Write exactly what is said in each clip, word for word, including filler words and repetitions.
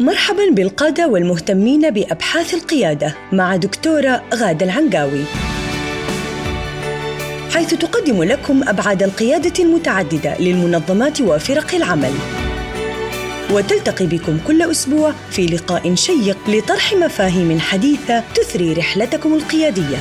مرحباً بالقادة والمهتمين بأبحاث القيادة مع دكتورة غادة العنقاوي، حيث تقدم لكم أبعاد القيادة المتعددة للمنظمات وفرق العمل، وتلتقي بكم كل أسبوع في لقاء شيق لطرح مفاهيم حديثة تثري رحلتكم القيادية.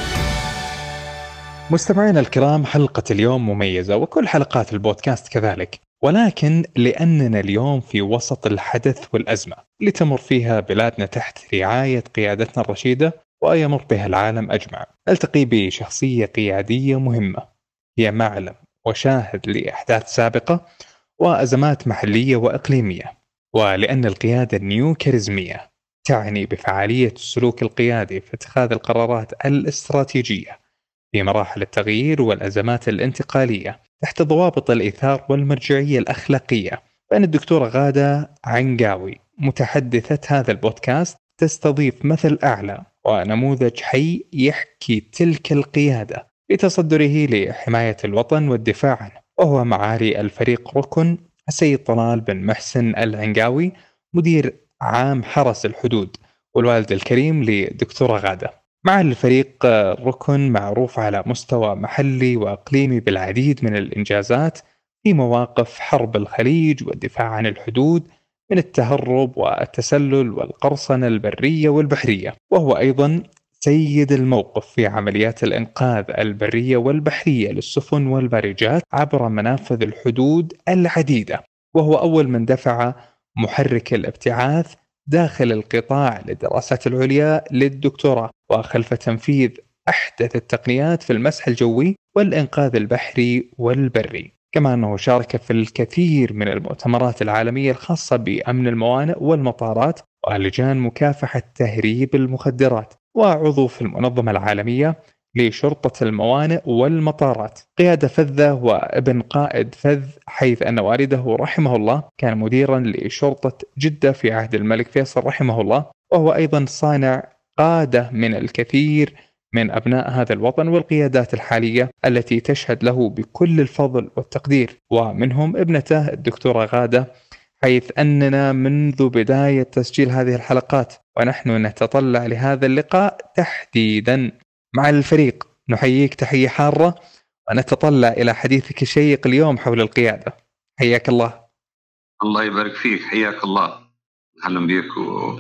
مستمعينا الكرام، حلقة اليوم مميزة وكل حلقات البودكاست كذلك، ولكن لأننا اليوم في وسط الحدث والأزمة اللي تمر فيها بلادنا تحت رعاية قيادتنا الرشيدة ويمر بها العالم أجمع، نلتقي بشخصية قيادية مهمة هي معلم وشاهد لأحداث سابقة وأزمات محلية وإقليمية. ولأن القيادة النيوكاريزمية تعني بفعالية السلوك القيادي في اتخاذ القرارات الاستراتيجية في مراحل التغيير والأزمات الانتقالية تحت ضوابط الإيثار والمرجعية الأخلاقية، فإن الدكتورة غادة عنقاوي متحدثة هذا البودكاست تستضيف مثل أعلى ونموذج حي يحكي تلك القيادة بتصدره لحماية الوطن والدفاع عنه، وهو معالي الفريق ركن السيد طلال بن محسن العنقاوي، مدير عام حرس الحدود، والوالد الكريم لدكتورة غادة. مع الفريق ركن معروف على مستوى محلي وإقليمي بالعديد من الإنجازات في مواقف حرب الخليج والدفاع عن الحدود من التهرب والتسلل والقرصنة البرية والبحرية، وهو أيضا سيد الموقف في عمليات الإنقاذ البرية والبحرية للسفن والبارجات عبر منافذ الحدود العديدة، وهو أول من دفع محرك الابتعاث داخل القطاع للدراسات العليا للدكتوراه، وخلف تنفيذ أحدث التقنيات في المسح الجوي والإنقاذ البحري والبري. كما أنه شارك في الكثير من المؤتمرات العالمية الخاصة بأمن الموانئ والمطارات ولجان مكافحة تهريب المخدرات، وعضو في المنظمة العالمية لشرطة الموانئ والمطارات. قيادة فذة وابن قائد فذ، حيث أن والده رحمه الله كان مديرا لشرطة جدة في عهد الملك فيصل رحمه الله، وهو أيضا صانع قادة من الكثير من أبناء هذا الوطن والقيادات الحالية التي تشهد له بكل الفضل والتقدير، ومنهم ابنته الدكتورة غادة، حيث أننا منذ بداية تسجيل هذه الحلقات ونحن نتطلع لهذا اللقاء تحديدا مع الفريق. نحييك تحية حارة ونتطلع إلى حديثك الشيق اليوم حول القيادة. حياك الله. الله يبارك فيك، حياك الله، أهلا بك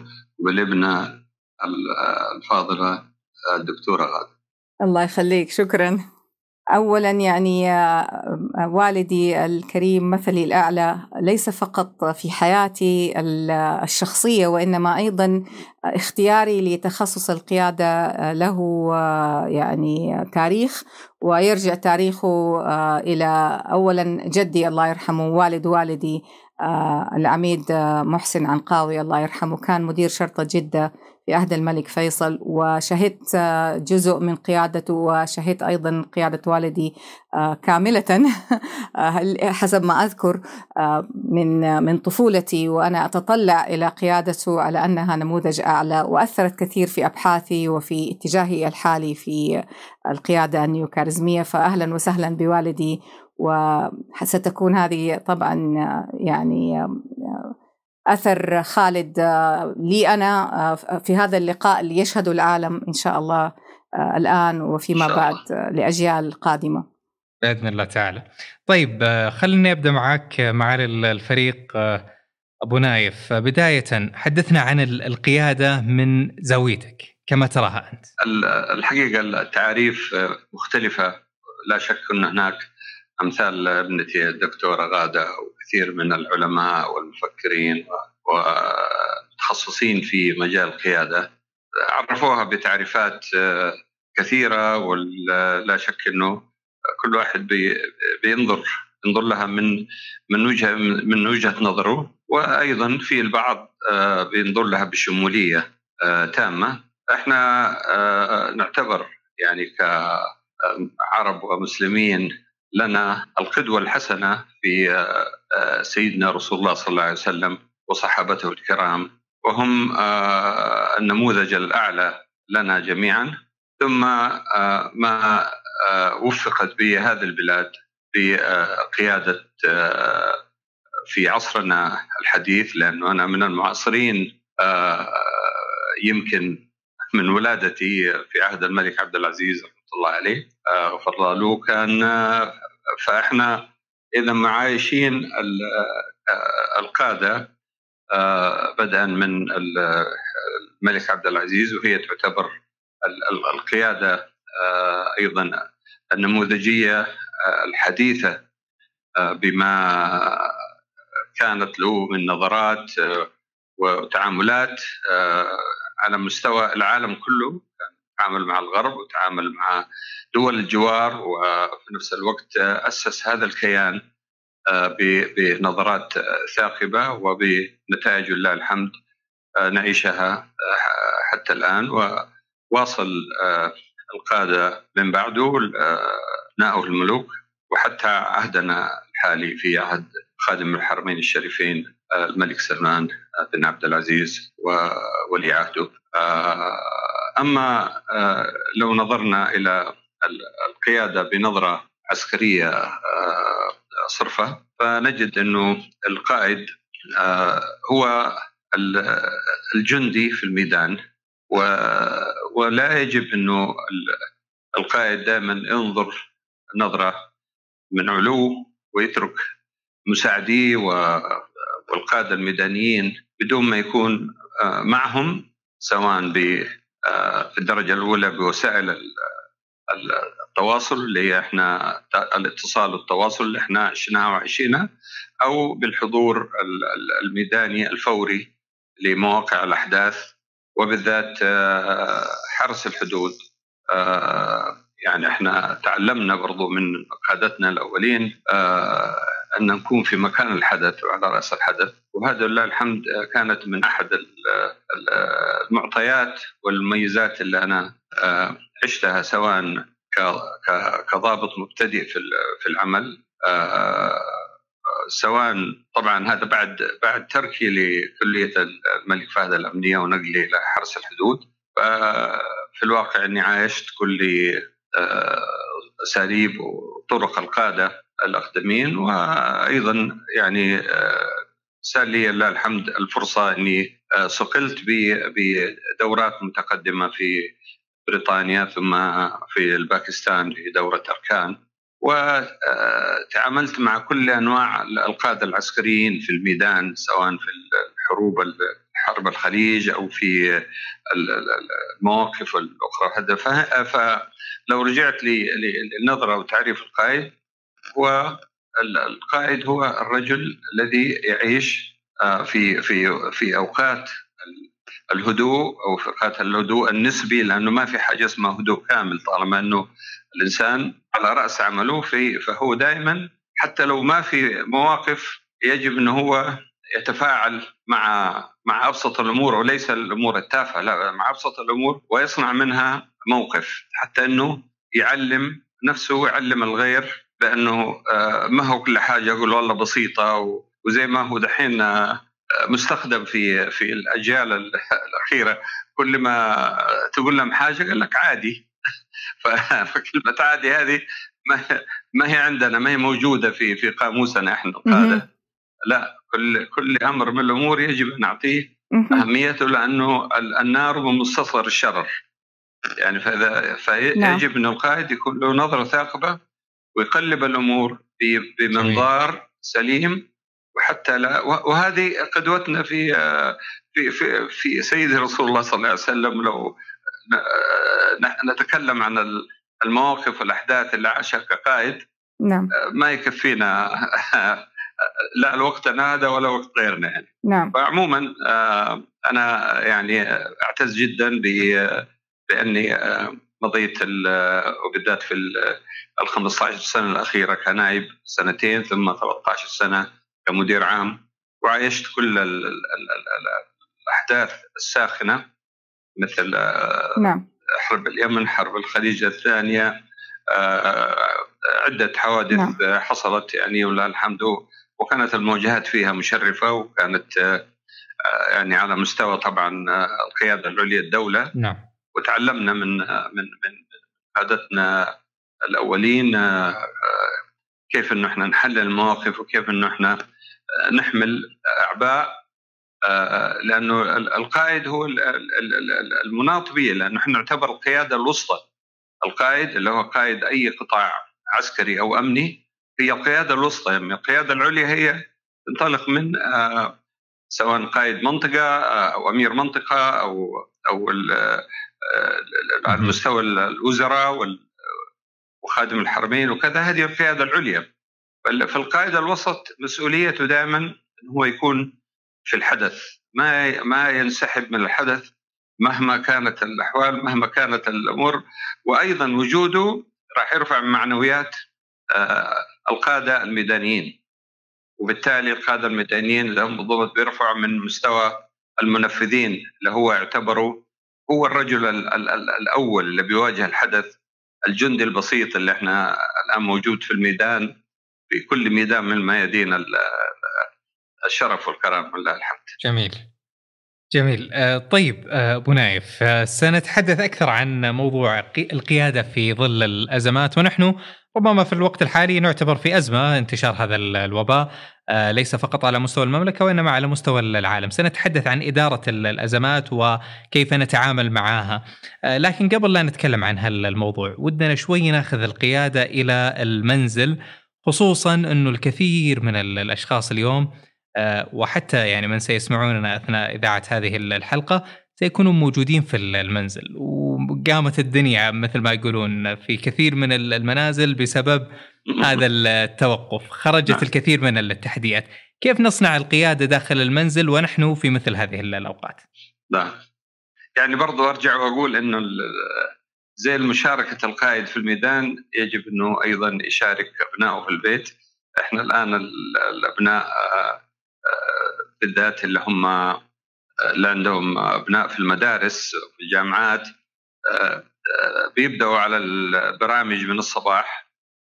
وبالابنة الفاضلة الدكتورة غادة. الله يخليك، شكرا. أولا يعني والدي الكريم مثلي الأعلى ليس فقط في حياتي الشخصية وإنما أيضا اختياري لتخصص القيادة له يعني تاريخ، ويرجع تاريخه إلى أولا جدي الله يرحمه، والد والدي العميد محسن عنقاوي الله يرحمه، كان مدير شرطة جدة في عهد الملك فيصل، وشهدت جزء من قيادته وشهدت أيضا قيادة والدي كاملة حسب ما أذكر من من طفولتي، وأنا أتطلع إلى قيادته على أنها نموذج أعلى، وأثرت كثير في أبحاثي وفي اتجاهي الحالي في القيادة النيوكاريزمية. فأهلا وسهلا بوالدي، وستكون هذه طبعا يعني أثر خالد لي أنا في هذا اللقاء اللي يشهده العالم إن شاء الله الآن وفيما بعد لأجيال قادمة بإذن الله تعالى. طيب خليني أبدأ معك معالي الفريق أبو نايف. بداية حدثنا عن القيادة من زاويتك كما تراها أنت. الحقيقة التعريف مختلفة، لا شك أن هناك أمثال ابنتي الدكتورة غادة وكثير من العلماء والمفكرين ومتخصصين في مجال القيادة عرفوها بتعريفات كثيرة، ولا شك أنه كل واحد بينظر ينظر لها من من وجهة من وجهة نظره، وأيضا في البعض بينظر لها بشمولية تامة. احنا نعتبر يعني كعرب ومسلمين لنا القدوة الحسنة في سيدنا رسول الله صلى الله عليه وسلم وصحابته الكرام، وهم النموذج الأعلى لنا جميعا. ثم ما وفقت به هذه البلاد بقيادة في عصرنا الحديث، لأنه أنا من المعاصرين يمكن من ولادتي في عهد الملك عبد العزيز رحمة الله عليه غفر له كان. فإحنا إذا معايشين القادة بدءا من الملك عبد العزيز، وهي تعتبر القيادة أيضا النموذجية الحديثة بما كانت له من نظرات وتعاملات على مستوى العالم كله. تعامل مع الغرب وتعامل مع دول الجوار، وفي نفس الوقت أسس هذا الكيان بنظرات ثاقبة وبنتائج لله الحمد نعيشها حتى الآن. وواصل القادة من بعده أبناء الملوك، وحتى عهدنا الحالي في عهد خادم الحرمين الشريفين الملك سلمان بن عبد العزيز وولي عهده. أما لو نظرنا إلى القيادة بنظرة عسكرية صرفة، فنجد أنه القائد هو الجندي في الميدان، ولا يجب أنه القائد دائما ينظر نظرة من علو ويترك مساعديه والقادة الميدانيين بدون ما يكون معهم، سواء في الدرجة الأولى بوسائل التواصل اللي هي احنا الاتصال والتواصل اللي احنا عشناها وعشينا، أو بالحضور الميداني الفوري لمواقع الأحداث، وبالذات حرس الحدود. يعني احنا تعلمنا برضو من قادتنا الأولين أن نكون في مكان الحدث وعلى رأس الحدث، وهذا لله الحمد كانت من أحد المعطيات والمميزات اللي أنا عشتها، سواء كضابط مبتدئ في العمل، سواء طبعا هذا بعد بعد تركي لكلية الملك فهد الأمنية ونقلي إلى حرس الحدود. في الواقع أني عايشت كل أساليب وطرق القادة الأقدمين، وأيضا يعني سال لي لله الحمد الفرصة أني صقلت بدورات متقدمة في بريطانيا ثم في الباكستان في دورة أركان، وتعاملت مع كل أنواع القادة العسكريين في الميدان، سواء في الحروب حرب الخليج أو في المواقف الأخرى. فلو رجعت للنظرة وتعريف القائد، هو القائد هو الرجل الذي يعيش في في في أوقات الهدوء أو في أوقات الهدوء النسبي، لأنه ما في حاجة اسمها هدوء كامل طالما أنه الإنسان على رأس عمله. في فهو دائما حتى لو ما في مواقف يجب أنه هو يتفاعل مع مع أبسط الأمور، وليس الأمور التافهة، لا، مع أبسط الأمور، ويصنع منها موقف، حتى أنه يعلم نفسه ويعلم الغير بأنه ما هو كل حاجة يقول والله بسيطة، وزي ما هو دحين مستخدم في في الأجيال الأخيرة، كل ما تقول لهم حاجة قال لك عادي. فكلمة عادي هذه ما ما هي عندنا، ما هي موجودة في في قاموسنا احنا القادة. لا، كل كل أمر من الأمور يجب أن نعطيه أهميته، لأنه النار من مستصغر الشرر. يعني فإذا فيجب أن القائد يكون له نظرة ثاقبة ويقلب الأمور بمنظار سليم، وحتى لا، وهذه قدوتنا في في في, في سيدي رسول الله صلى الله عليه وسلم. لو نتكلم عن المواقف والأحداث اللي عاشها كقائد، نعم، ما يكفينا لا الوقت هذا ولا وقت غيرنا يعني. نعم. فعموما أنا يعني أعتز جدا بأني مضيت وبالذات في ال خمسة عشر سنة الأخيرة كنائب سنتين، ثم ثلاثة عشر سنة كمدير عام، وعايشت كل ال ال ال الأحداث الساخنة، مثل نعم. حرب اليمن، حرب الخليج الثانية، عدة حوادث نعم. حصلت يعني ولله الحمد، وكانت المواجهات فيها مشرفة، وكانت يعني على مستوى طبعا القيادة العليا الدولة. نعم. وتعلمنا من من من قادتنا الأولين كيف إنه إحنا نحلل المواقف، وكيف إنه إحنا نحمل أعباء لأنه القائد هو المناط به، لأنه نحن نعتبر القيادة الوسطى. القائد اللي هو قائد أي قطاع عسكري أو أمني هي القيادة الوسطى، يعني القيادة العليا هي تنطلق من سواء قائد منطقة أو أمير منطقة أو أو على مستوى الوزراء وخادم الحرمين وكذا، هذه القيادة العليا. فالقائد الوسط مسؤوليته دائما هو يكون في الحدث، ما ما ينسحب من الحدث مهما كانت الأحوال، مهما كانت الأمور، وأيضا وجوده راح يرفع من معنويات القادة الميدانيين، وبالتالي القادة الميدانيين لهم بالضبط بيرفعوا من مستوى المنفذين اللي هو يعتبروا هو الرجل الأول اللي بيواجه الحدث، الجندي البسيط اللي احنا الآن موجود في الميدان، في كل ميدان من الميادين الشرف والكرم ولله الحمد. جميل جميل. طيب أبو نايف، سنتحدث أكثر عن موضوع القيادة في ظل الأزمات، ونحن ربما في الوقت الحالي نعتبر في أزمة انتشار هذا الوباء، ليس فقط على مستوى المملكة وإنما على مستوى العالم. سنتحدث عن إدارة الأزمات وكيف نتعامل معها، لكن قبل لا نتكلم عن هذا الموضوع ودنا شوي ناخذ القيادة إلى المنزل، خصوصا أنه الكثير من الأشخاص اليوم وحتى يعني من سيسمعوننا أثناء إذاعة هذه الحلقة سيكونوا موجودين في المنزل، وقامت الدنيا مثل ما يقولون في كثير من المنازل بسبب هذا التوقف، خرجت الكثير من التحديات. كيف نصنع القيادة داخل المنزل ونحن في مثل هذه الأوقات؟ لا يعني برضو أرجع وأقول إنه زي المشاركة القائد في الميدان يجب إنه أيضا يشارك أبنائه في البيت. إحنا الآن الأبناء بالذات اللي هم اللي عندهم أبناء في المدارس وفي الجامعات بيبدأوا على البرامج من الصباح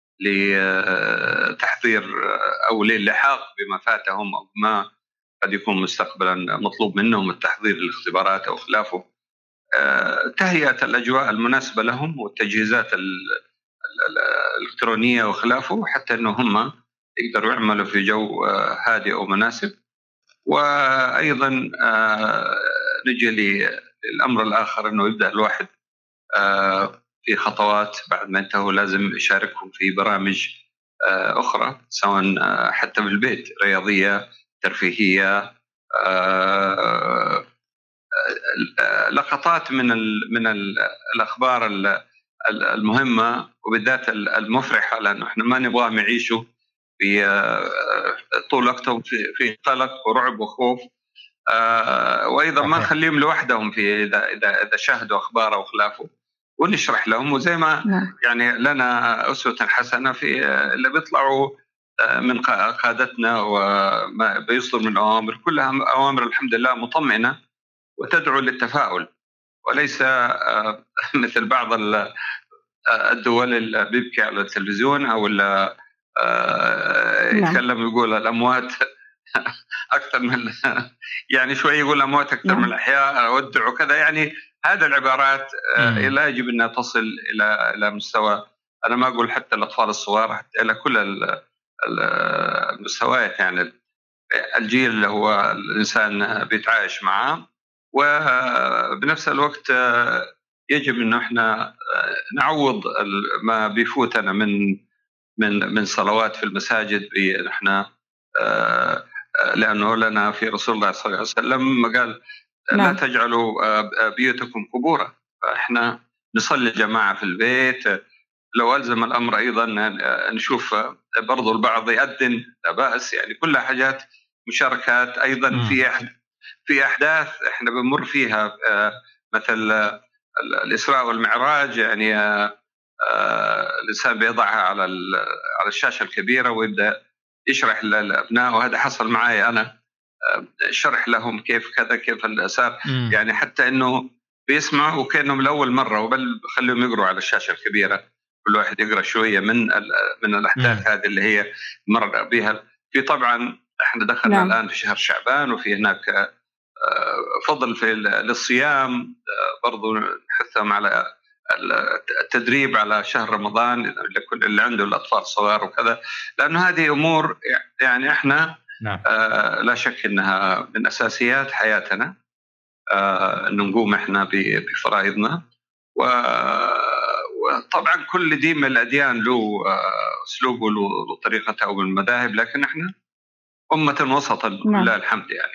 لتحضير أو للحاق بما فاتهم أو ما قد يكون مستقبلا مطلوب منهم التحضير للاختبارات أو خلافه، تهيئة الأجواء المناسبة لهم والتجهيزات الإلكترونية وخلافه حتى أنه هم يقدروا يعملوا في جو هادئ ومناسب. وأيضا نجي للأمر الآخر أنه يبدأ الواحد في خطوات بعد ما انتهوا لازم يشاركهم في برامج أخرى سواء حتى بالبيت، رياضية ترفيهية، لقطات من من الأخبار المهمة وبالذات المفرحة، لأنه إحنا ما نبغاهم يعيشوا في طول وقتهم في في قلق ورعب وخوف، وأيضا ما نخليهم لوحدهم في إذا إذا إذا شاهدوا أخبار أو خلافه، ونشرح لهم. وزي ما يعني لنا أسوة حسنة في اللي بيطلعوا من قادتنا وما بيصدر من أوامر، كلها أوامر الحمد لله مطمئنة وتدعو للتفاؤل، وليس مثل بعض الدول اللي بيبكي على التلفزيون أو اللي يتكلم يقول الأموات أكثر من يعني شوي يقول الأموات أكثر من الأحياء ودع وكذا. يعني هذا العبارات لا يجب أنها تصل إلى إلى مستوى، أنا ما أقول حتى الأطفال الصغار، حتى إلى كل المستويات، يعني الجيل اللي هو الإنسان بيتعايش معه. وبنفس الوقت يجب أنه إحنا نعوض ما بيفوتنا من من من صلوات في المساجد. إحنا لأنه لنا في رسول الله صلى الله عليه وسلم قال لا تجعلوا بيوتكم قبورا، فإحنا نصلي جماعة في البيت. لو ألزم الأمر أيضا نشوف برضو البعض يأذن، لا بأس، يعني كلها حاجات مشاركات. أيضا في في أحداث إحنا بنمر فيها مثل الإسراء والمعراج، يعني الإنسان بيضعها على على الشاشة الكبيرة ويبدأ يشرح للأبناء، وهذا حصل معي أنا، شرح لهم كيف كذا كيف الأسار، يعني حتى إنه بيسمعوا وكأنهم لأول مرة، وبل بخليهم يقروا على الشاشة الكبيرة، كل واحد يقرأ شوية من من الأحداث هذه اللي هي مر بها. في طبعا إحنا دخلنا نعم. الآن في شهر شعبان، وفي هناك فضل في للصيام، برضو نحثهم على التدريب على شهر رمضان لكل اللي عنده الأطفال الصغار وكذا، لأنه هذه أمور يعني إحنا نعم. آه لا شك أنها من أساسيات حياتنا، آه أن نقوم إحنا بفرائضنا. وطبعا كل دين من الأديان له أسلوبه له طريقته أو المذاهب، لكن إحنا أمة وسطا لله الحمد يعني.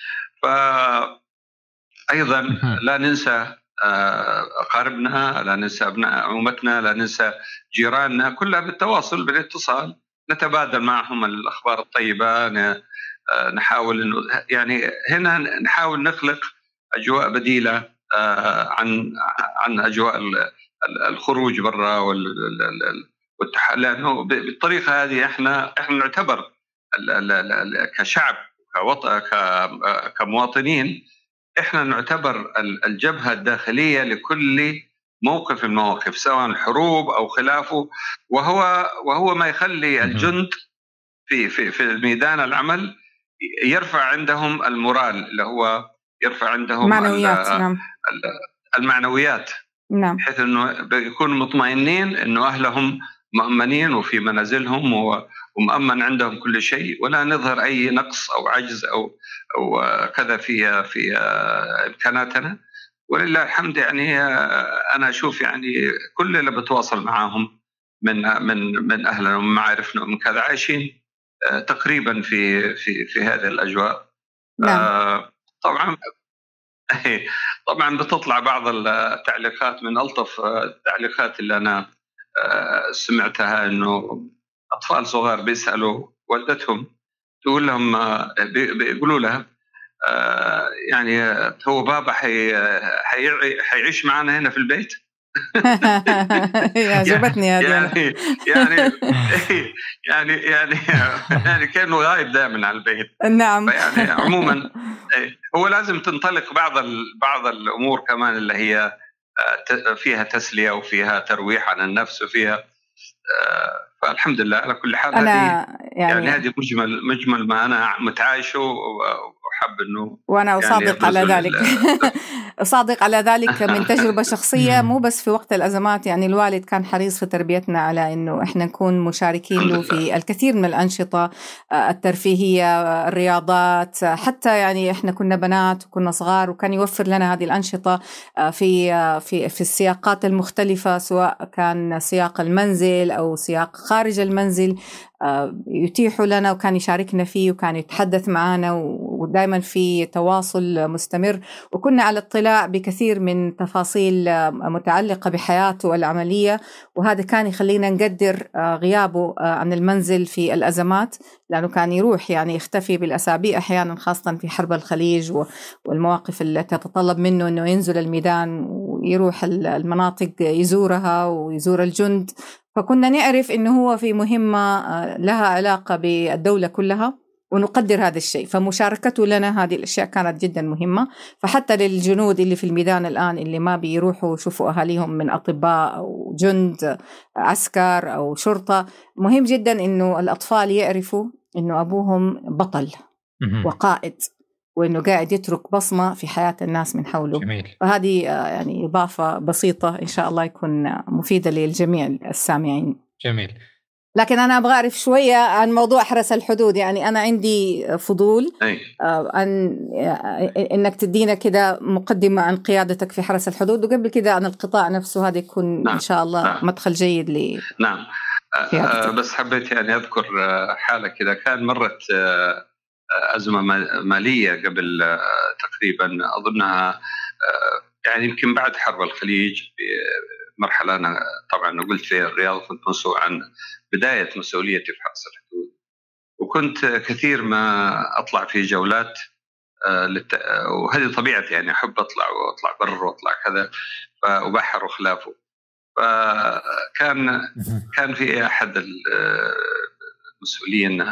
فأيضا لا ننسى أقاربنا، لا ننسى أبناء أمتنا، لا ننسى جيراننا، كلها بالتواصل بالاتصال، نتبادل معهم الأخبار الطيبة، نحاول إنه يعني هنا نحاول نخلق أجواء بديلة عن عن أجواء الخروج برا والتح... لأنه بالطريقة هذه إحنا إحنا نعتبر كشعب كوط... كمواطنين، إحنا نعتبر الجبهة الداخلية لكل موقف من المواقف، سواء الحروب أو خلافه، وهو وهو ما يخلي الجند في في في ميدان العمل يرفع عندهم المورال، اللي هو يرفع عندهم معنويات. نعم. المعنويات، نعم. بحيث انه يكونوا مطمئنين انه اهلهم مؤمنين وفي منازلهم ومؤمن عندهم كل شيء، ولا نظهر اي نقص او عجز او او كذا في في امكاناتنا. ولله الحمد يعني انا اشوف يعني كل اللي بتواصل معاهم من من من اهلنا ومن معارفنا ومن كذا عايشين تقريبا في في في هذه الاجواء. نعم. آه طبعا طبعا بتطلع بعض التعليقات من الطف التعليقات اللي انا سمعتها، انه اطفال صغار بيسالوا والدتهم، تقول لهم بيقولوا لها يعني هو بابا حي حيعيش معنا هنا في البيت؟ عجبتني هذه. يعني يعني يعني يعني يعني كانه غايب دائما عن البيت. نعم. يعني عموما هو لازم تنطلق بعض بعض الامور كمان اللي هي فيها تسليه وفيها ترويح عن النفس وفيها، فالحمد لله على كل حال. أنا هذه يعني, يعني هذه مجمل مجمل ما انا متعايشه وحب انه وانا اصادق يعني على ذلك اصادق على ذلك من تجربه شخصيه، مو بس في وقت الازمات. يعني الوالد كان حريص في تربيتنا على انه احنا نكون مشاركين له في الكثير من الانشطه الترفيهيه، الرياضات، حتى يعني احنا كنا بنات وكنا صغار، وكان يوفر لنا هذه الانشطه في في في السياقات المختلفه، سواء كان سياق المنزل او سياق خارج المنزل يتيحوا لنا، وكان يشاركنا فيه وكان يتحدث معنا، ودائما في تواصل مستمر، وكنا على اطلاع بكثير من تفاصيل متعلقة بحياته العملية. وهذا كان يخلينا نقدر غيابه عن المنزل في الأزمات، لأنه كان يروح يعني يختفي بالأسابيع أحيانا، خاصة في حرب الخليج والمواقف التي تتطلب منه أنه ينزل الميدان ويروح المناطق يزورها ويزور الجند. فكنا نعرف إنه هو في مهمة لها علاقة بالدولة كلها، ونقدر هذا الشيء. فمشاركته لنا هذه الأشياء كانت جدا مهمة. فحتى للجنود اللي في الميدان الآن اللي ما بيروحوا يشوفوا أهاليهم من أطباء أو جند عسكر أو شرطة، مهم جدا إنه الأطفال يعرفوا إنه أبوهم بطل وقائد، وإنه قاعد يترك بصمة في حياة الناس من حوله. جميل. وهذه يعني إضافة بسيطة إن شاء الله يكون مفيدة للجميع السامعين. جميل. لكن أنا أبغى أعرف شوية عن موضوع حرس الحدود. يعني أنا عندي فضول أن إنك تدينا كده مقدمة عن قيادتك في حرس الحدود، وقبل كده عن القطاع نفسه. هذا يكون نعم. إن شاء الله نعم. مدخل جيد لي. نعم. أه بس حبيت يعني أذكر حالة كده، كان مرت أزمة مالية قبل تقريبا أظنها يعني يمكن بعد حرب الخليج بمرحلة. أنا طبعا قلت في الرياض، كنت مسؤول عن بداية مسؤوليتي في حرس الحدود، وكنت كثير ما أطلع في جولات، وهذه طبيعتي يعني أحب أطلع وأطلع بر وأطلع كذا وبحر وخلافه. فكان كان في أحد المسؤولين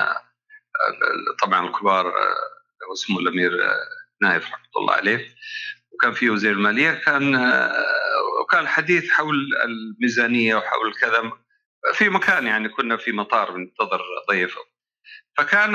طبعا الكبار اسمه الأمير نايف رحمة الله عليه، وكان في وزير المالية، كان وكان حديث حول الميزانية وحول كذا في مكان، يعني كنا في مطار بننتظر ضيفه. فكان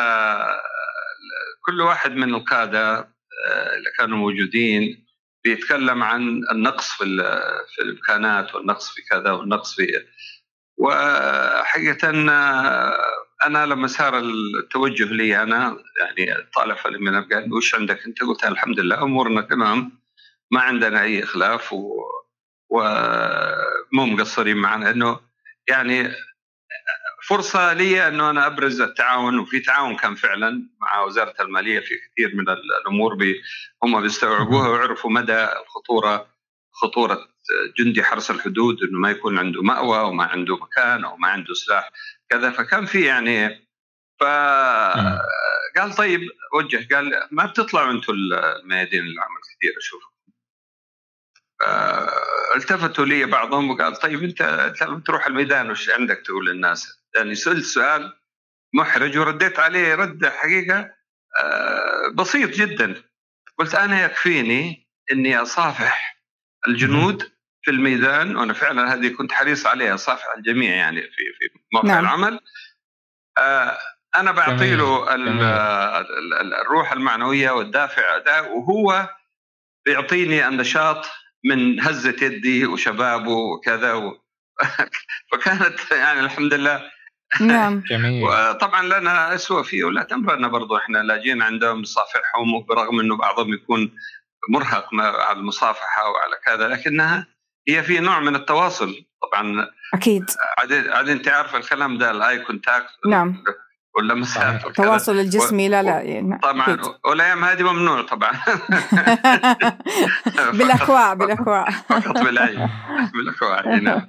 كل واحد من القادة اللي كانوا موجودين بيتكلم عن النقص في في الإمكانات والنقص في كذا والنقص في، وحقيقة أنا لما صار التوجه لي أنا يعني طالع فلي من قال وش عندك أنت؟ قلت الحمد لله أمورنا تمام، ما عندنا أي خلاف و ومو مقصرين معنا، إنه يعني فرصة لي إنه أنا أبرز التعاون، وفي تعاون كان فعلا مع وزارة المالية في كثير من الأمور بي هم بيستوعبوها ويعرفوا مدى الخطورة، خطورة جندي حرس الحدود إنه ما يكون عنده مأوى وما عنده مكان أو ما عنده سلاح كذا. فكان في يعني فقال طيب وجه، قال ما بتطلعوا أنتم الميادين العمل كثير أشوف. التفتوا لي بعضهم وقال طيب أنت لما تروح الميدان وش عندك تقول للناس؟ يعني سألت سؤال محرج ورديت عليه رد حقيقة بسيط جدا. قلت أنا يكفيني أني أصافح الجنود في الميدان، وأنا فعلا هذه كنت حريص عليها، أصافح الجميع يعني في في موقع نعم. العمل. أنا بعطي له الروح المعنوية والدافع ده، وهو بيعطيني النشاط من هزة يدي وشبابه وكذا و... فكانت يعني الحمد لله نعم. وطبعا لنا أسوأ فيه ولا تمرنا برضو إحنا لاجين عندهم صافحهم، وبرغم إنه بعضهم يكون مرهق على المصافحة وعلى كذا، لكنها هي في نوع من التواصل طبعا. أكيد. عاد أنت عارف الكلام ده، الآي كونتاكت نعم ولا مسافة التواصل الجسمي و... لا لا يعني طبعا والأيام هذه ممنوع طبعا. بالأكواع بالأكواع فقط بالعين بالأكواع. نعم.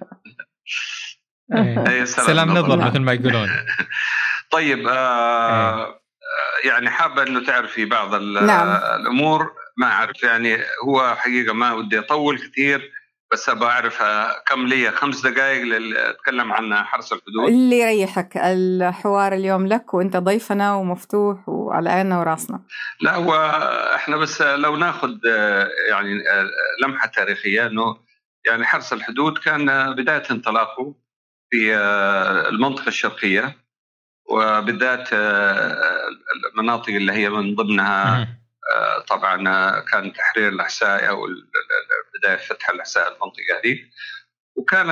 أيه. سلام نظر مثل ما يقولون. طيب آه يعني حابة أنه تعرفي بعض نعم. الأمور ما أعرف يعني، هو حقيقة ما ودي أطول كثير، بس أبغى أعرف كم لي خمس دقائق أتكلم عن حرس الحدود. اللي يريحك، الحوار اليوم لك وأنت ضيفنا ومفتوح وعلى عيننا وراسنا. لا هو إحنا بس لو ناخذ يعني لمحة تاريخية، أنه يعني حرس الحدود كان بداية انطلاقه في المنطقة الشرقية، وبالذات المناطق اللي هي من ضمنها طبعا كان تحرير الأحساء أو بداية فتح الأحساء المنطقة هذه. وكان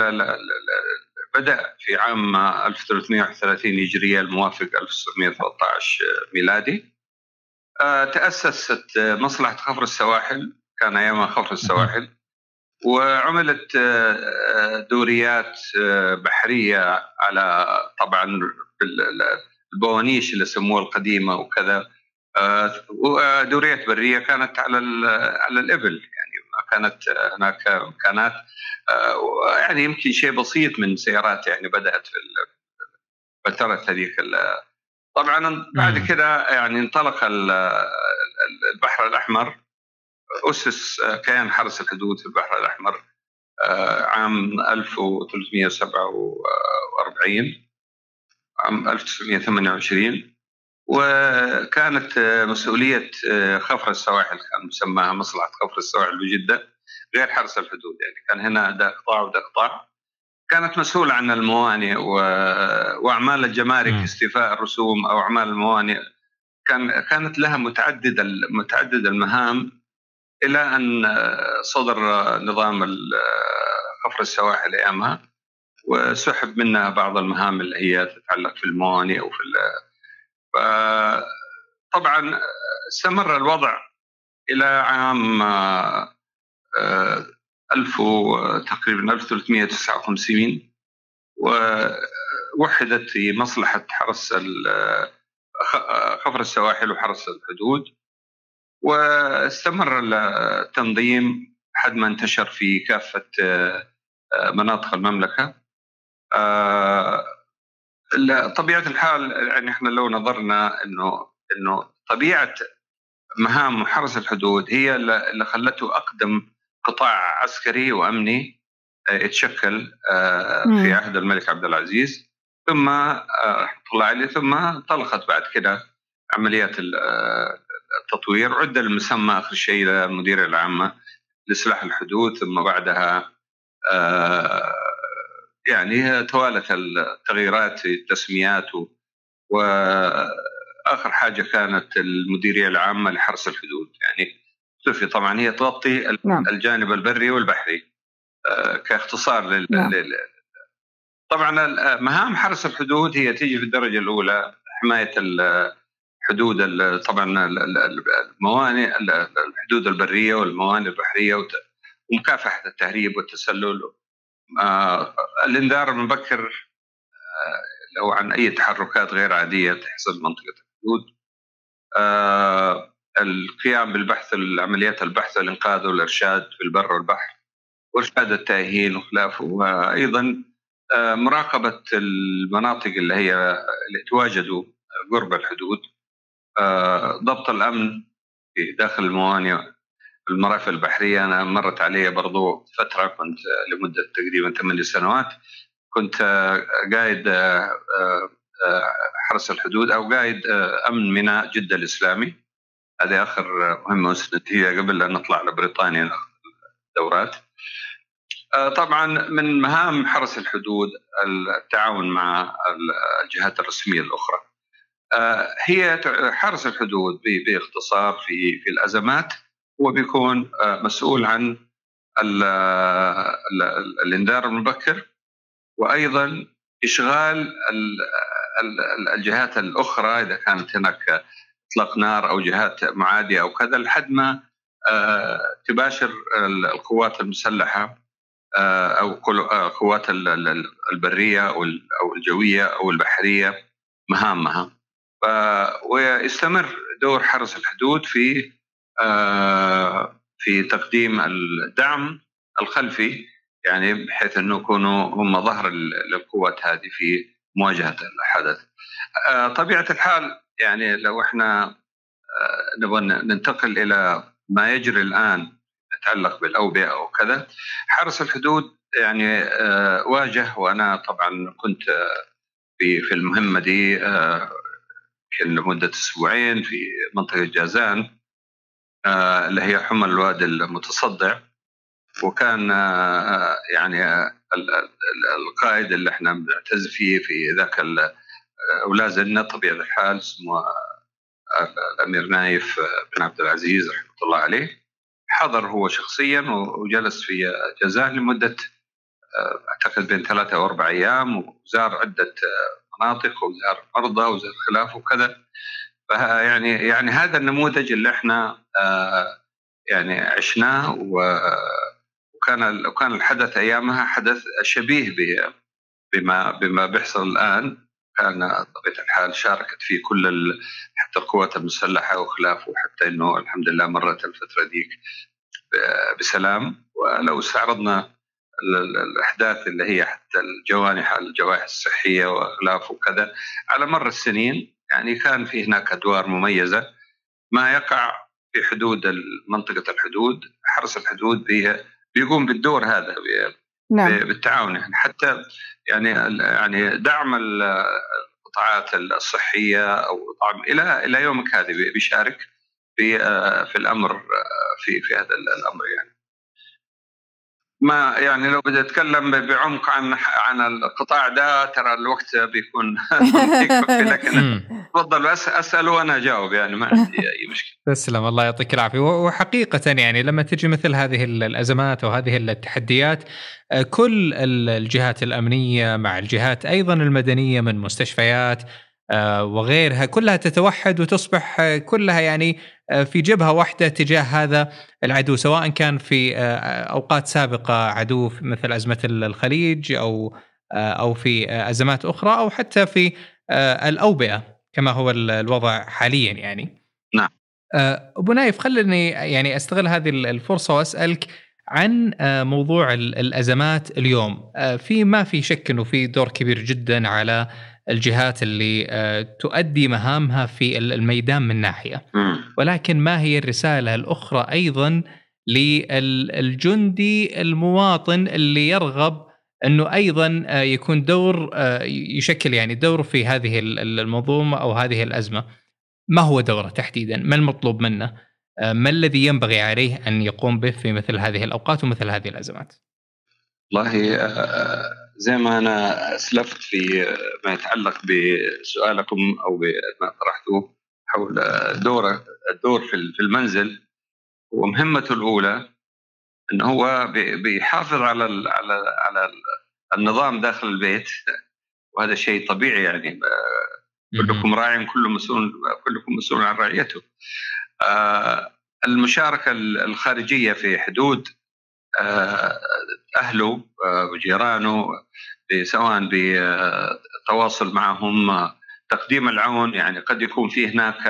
بدأ في عام ألف وثلاثمئة وواحد وثلاثين هجرية الموافق ألف وتسعمئة وثلاثة عشر ميلادي. تأسست مصلحة خفر السواحل، كان أيامها خفر السواحل، وعملت دوريات بحرية على طبعا البوانيش اللي سموها القديمة وكذا، ودوريات برية كانت على على الإبل، يعني ما كانت هناك إمكانات يعني يمكن شيء بسيط من سيارات يعني بدأت في فترة هذيك. طبعا بعد كده يعني انطلق البحر الأحمر، أسس كيان حرس الحدود في البحر الأحمر عام ألف وثلاثمئة وسبعة وأربعين عام ألف وتسعمئة وثمانية وعشرين، وكانت مسؤولية خفر السواحل، كان مسماها مصلحة خفر السواحل بجدة، غير حرس الحدود. يعني كان هنا ده قطاع وده قطاع. كانت مسؤولة عن الموانئ وأعمال الجمارك، استيفاء الرسوم أو أعمال الموانئ. كان كانت لها متعدد متعدد المهام، إلى أن صدر نظام خفر السواحل أيامها، وسحب منها بعض المهام اللي هي تتعلق في الموانئ وفي طبعا استمر الوضع إلى عام ألف تقريبا ألف وثلاثمئة وتسعة وخمسين، ووحدت في مصلحة حرس خفر السواحل وحرس الحدود، واستمر التنظيم حد ما انتشر في كافة مناطق المملكة. طبيعة الحال يعني احنا لو نظرنا انه انه طبيعة مهام حرس الحدود هي اللي خلته اقدم قطاع عسكري وامني يتشكل في عهد الملك عبد العزيز، ثم رحمة الله عليه، ثم انطلقت بعد كده عمليات التطوير. عد المسمى آخر شيء للمديرية العامة لسلاح الحدود، ثم بعدها يعني توالت التغييرات في التسميات، وآخر حاجة كانت المديرية العامة لحرس الحدود. يعني صفي طبعا هي تغطي نعم. الجانب البري والبحري كاختصار لل... نعم. طبعا مهام حرس الحدود هي تيجي في الدرجة الأولى حماية الحدود، طبعا الموانئ، الحدود البرية والموانئ البحرية، ومكافحة التهريب والتسلل. آه الإنذار المبكر آه لو عن أي تحركات غير عادية تحصل منطقة الحدود. آه القيام بالبحث، العمليات البحث والإنقاذ والإرشاد في البر والبحر، وإرشاد التاهين وخلافه. وأيضا آه مراقبة المناطق اللي هي اللي تواجدوا قرب الحدود، آه ضبط الأمن في داخل الموانئ، المرافق البحرية. أنا مرت علي برضو فترة، كنت لمدة تقريبا ثمانية سنوات كنت قائد حرس الحدود أو قائد أمن ميناء جدة الإسلامي. هذه آخر مهمة وسنتية قبل أن نطلع لبريطانيا نأخذ الدورات. طبعا من مهام حرس الحدود التعاون مع الجهات الرسمية الأخرى. هي حرس الحدود باختصار في في الأزمات هو بيكون مسؤول عن الإنذار المبكر، وأيضا إشغال الجهات الأخرى إذا كانت هناك إطلاق نار أو جهات معادية أو كذا، لحد ما تباشر القوات المسلحة أو قوات البرية أو الجوية أو البحرية مهامها. ويستمر دور حرس الحدود في في تقديم الدعم الخلفي، يعني بحيث أنه يكونوا هم ظهر للقوات هذه في مواجهة الحدث. طبيعة الحال يعني لو احنا نبغى ننتقل إلى ما يجري الآن يتعلق بالأوبئة أو كذا، حرس الحدود يعني واجه، وأنا طبعا كنت في في المهمة دي يمكن لمدة أسبوعين في منطقة جازان اللي هي حمى الوادي المتصدع. وكان يعني القائد اللي احنا بنعتز فيه في ذاك ولا زلنا طبيعة الحال اسمه الأمير نايف بن عبد العزيز رحمة الله عليه، حضر هو شخصيا وجلس في جازان لمدة أعتقد بين ثلاثة أو أربع أيام، وزار عدة مناطق وزار مرضى وزار خلاف وكذا. فيعني يعني هذا النموذج اللي احنا يعني عشناه، وكان وكان الحدث أيامها حدث شبيه بما بما بيحصل الآن. كان طبيعة الحال شاركت فيه كل حتى القوات المسلحة وخلافه، وحتى إنه الحمد لله مرت الفترة ديك بسلام. ولو استعرضنا الأحداث اللي هي حتى الجوانح الجوائح الصحية وخلافه وكذا على مر السنين، يعني كان في هناك أدوار مميزة. ما يقع في حدود منطقة الحدود حرس الحدود بيقوم بالدور هذا نعم. بالتعاون، يعني حتى يعني يعني دعم القطاعات الصحية أو دعم إلى إلى يومك هذا بيشارك في في الأمر في في هذا الأمر. يعني ما يعني لو بدي أتكلم بعمق عن عن القطاع ده ترى الوقت بيكون لكن تفضل أسأل وأنا أجاوب، يعني ما عندي أي مشكلة. تسلم، الله يعطيك العافية. وحقيقة يعني لما تجي مثل هذه الأزمات وهذه التحديات، كل الجهات الأمنية مع الجهات أيضا المدنية من مستشفيات وغيرها كلها تتوحد وتصبح كلها يعني في جبهة واحدة تجاه هذا العدو، سواء كان في أوقات سابقة عدو مثل أزمة الخليج أو أو في أزمات أخرى، أو حتى في الأوبئة كما هو الوضع حاليا. يعني نعم. أبو نايف، خلني يعني أستغل هذه الفرصة وأسألك عن موضوع الأزمات اليوم. في ما في شك أنه في دور كبير جدا على الجهات اللي تؤدي مهامها في الميدان من ناحية، ولكن ما هي الرسالة الأخرى أيضا للجندي المواطن اللي يرغب أنه أيضا يكون دور يشكل يعني دور في هذه المنظومة أو هذه الأزمة؟ ما هو دوره تحديدا؟ ما المطلوب منه؟ ما الذي ينبغي عليه أن يقوم به في مثل هذه الأوقات ومثل هذه الأزمات؟ والله زي ما أنا أسلفت في ما يتعلق بسؤالكم أو بما طرحته حول دوره الدور في المنزل، ومهمته الأولى أنه هو بيحافظ على على على النظام داخل البيت، وهذا شيء طبيعي يعني. كلكم راع كل مسؤول كلكم مسؤول عن رعيته. المشاركة الخارجية في حدود أهله وجيرانه، سواء بالتواصل معهم، تقديم العون. يعني قد يكون في هناك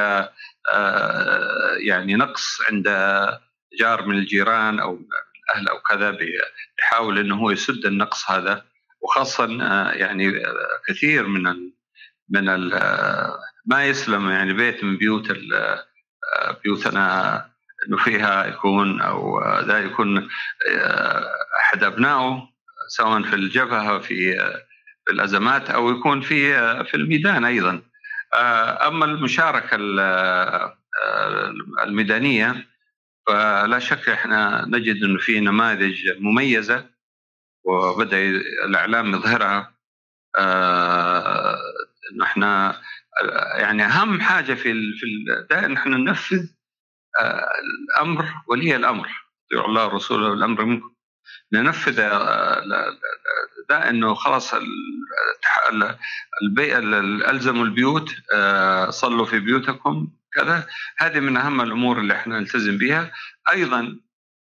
يعني نقص عند جار من الجيران أو الأهل أو كذا، بيحاول أنه هو يسد النقص هذا. وخاصة يعني كثير من ال من ال ما يسلم يعني بيت من بيوت بيوتنا إنه فيها يكون أو ذا يكون أحد أبنائه سواء في الجبهة في في الأزمات أو يكون في في الميدان أيضا. أما المشاركة الميدانية فلا شك إحنا نجد إنه في نماذج مميزة وبدأ الإعلام يظهرها. إنه إحنا يعني أهم حاجة في في ده إن إحنا ننفذ الأمر ولي الأمر، يطيع الله ورسوله الأمر منكم. ننفذ ده إنه خلاص البيئة ألزموا البيوت، صلوا في بيوتكم كذا. هذه من أهم الأمور اللي إحنا نلتزم بها أيضا.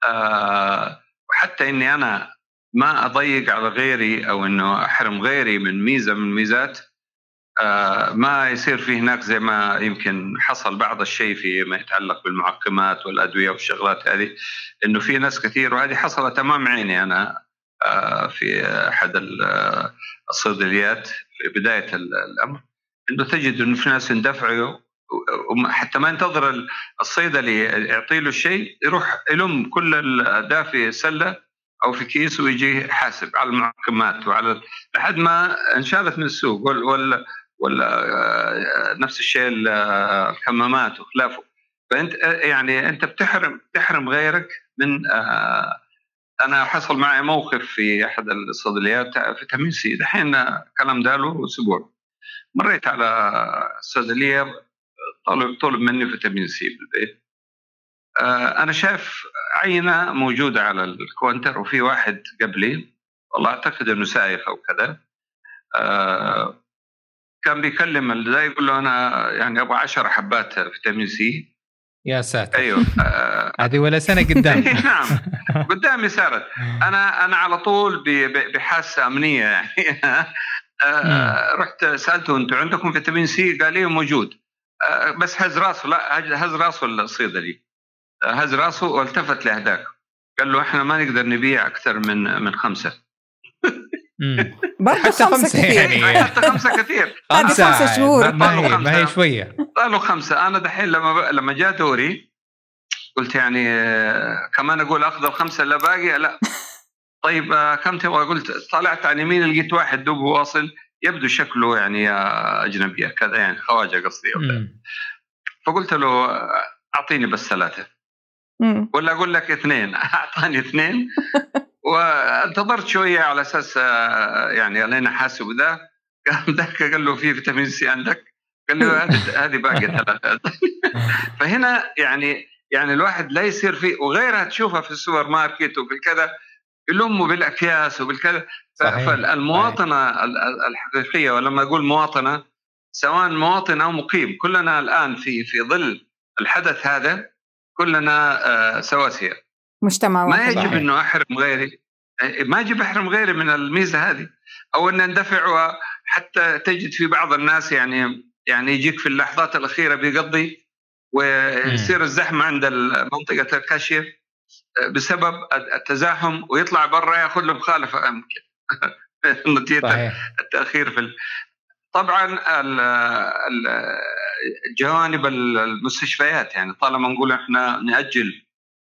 وحتى إني أنا ما أضيق على غيري أو إنه أحرم غيري من ميزة من ميزات، ما يصير فيه هناك زي ما يمكن حصل بعض الشيء فيما يتعلق بالمعقمات والأدوية والشغلات هذه، إنه في ناس كثير، وهذه حصلت أمام عيني أنا في أحد الصيدليات في بداية الأمر، إنه تجد إنه في ناس يندفعوا حتى ما ينتظر الصيدلي يعطي له الشيء، يروح يلم كل ده في سلة أو في كيس ويجي حاسب على المعقمات وعلى لحد ما انشالت من السوق. ولا ولا نفس الشيء الكمامات وخلافه. فأنت يعني أنت بتحرم تحرم غيرك من. أنا حصل معي موقف في أحد الصيدليات فيتامين سي، دحين كلام داله أسبوع، مريت على الصيدلية طلب طلب مني فيتامين سي بالبيت. أنا شايف عينة موجودة على الكوانتر وفي واحد قبلي والله أعتقد إنه سايق أو كذا، كان بيكلم اللي يقول له أنا يعني أبغى عشر حبات فيتامين سي. يا ساتر. أيوه هذه ولا سنة قدام. نعم قدامي صارت. أنا أنا على طول بحاسة أمنية يعني. رحت سألته أنتوا عندكم فيتامين سي؟ قال لي موجود، بس هز راسه. لا هز راسه الصيدلي، هز راسه والتفت لهداك قال له احنا ما نقدر نبيع اكثر من من خمسه. برضه خمسة, خمسة كثير يعني. حتى خمسة كثير. خمسة, خمسة شهور ما هي ما هي شويه. قالوا خمسه. انا دحين لما لما جاء دوري قلت يعني كمان اقول اخذ الخمسه اللي باقي؟ لا. طيب كم تبغى؟ قلت طلعت عن يمين لقيت واحد دوب واصل يبدو شكله يعني اجنبيه كذا يعني خواجه قصدي. فقلت له اعطيني بس ثلاثه ولا اقول لك اثنين. اعطاني اثنين وانتظرت شويه على اساس يعني انا حاسب ذا. قام ذاك قال له في فيتامين سي عندك؟ قال له هذه باقي ثلاثه. فهنا يعني يعني الواحد لا يصير فيه وغيرها تشوفها في السوبر ماركت وفي الكذا يلموا بالاكياس وبالكذا. فالمواطنه الحقيقيه، ولما اقول مواطنه سواء مواطن او مقيم، كلنا الان في في ظل الحدث هذا كلنا سواسية. مجتمع ما يجب انه احرم غيري، ما يجب احرم غيري من الميزه هذه، او ان ندفع. حتى تجد في بعض الناس يعني يعني يجيك في اللحظات الاخيره بيقضي ويصير الزحمه عند منطقه الكاشير بسبب التزاحم ويطلع برا ياخذ له مخالفه يمكن نتيجه التاخير في ال... طبعا الجوانب المستشفيات يعني طالما نقول احنا نأجل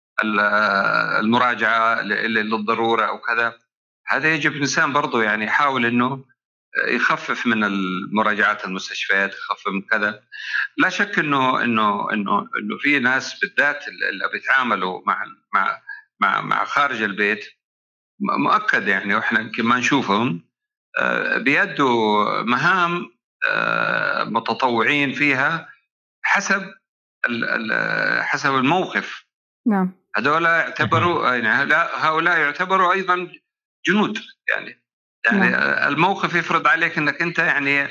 المراجعة للضرورة أو كذا، هذا يجب الإنسان برضو يعني يحاول إنه يخفف من المراجعات المستشفيات، يخفف من كذا. لا شك إنه إنه إنه إنه في ناس بالذات اللي بيتعاملوا مع مع مع مع خارج البيت مؤكد يعني، وإحنا يمكن ما نشوفهم بيدوا مهام متطوعين فيها حسب حسب الموقف. نعم. هذول يعتبروا يعني هؤلاء يعتبروا أيضا جنود يعني يعني الموقف يفرض عليك انك انت يعني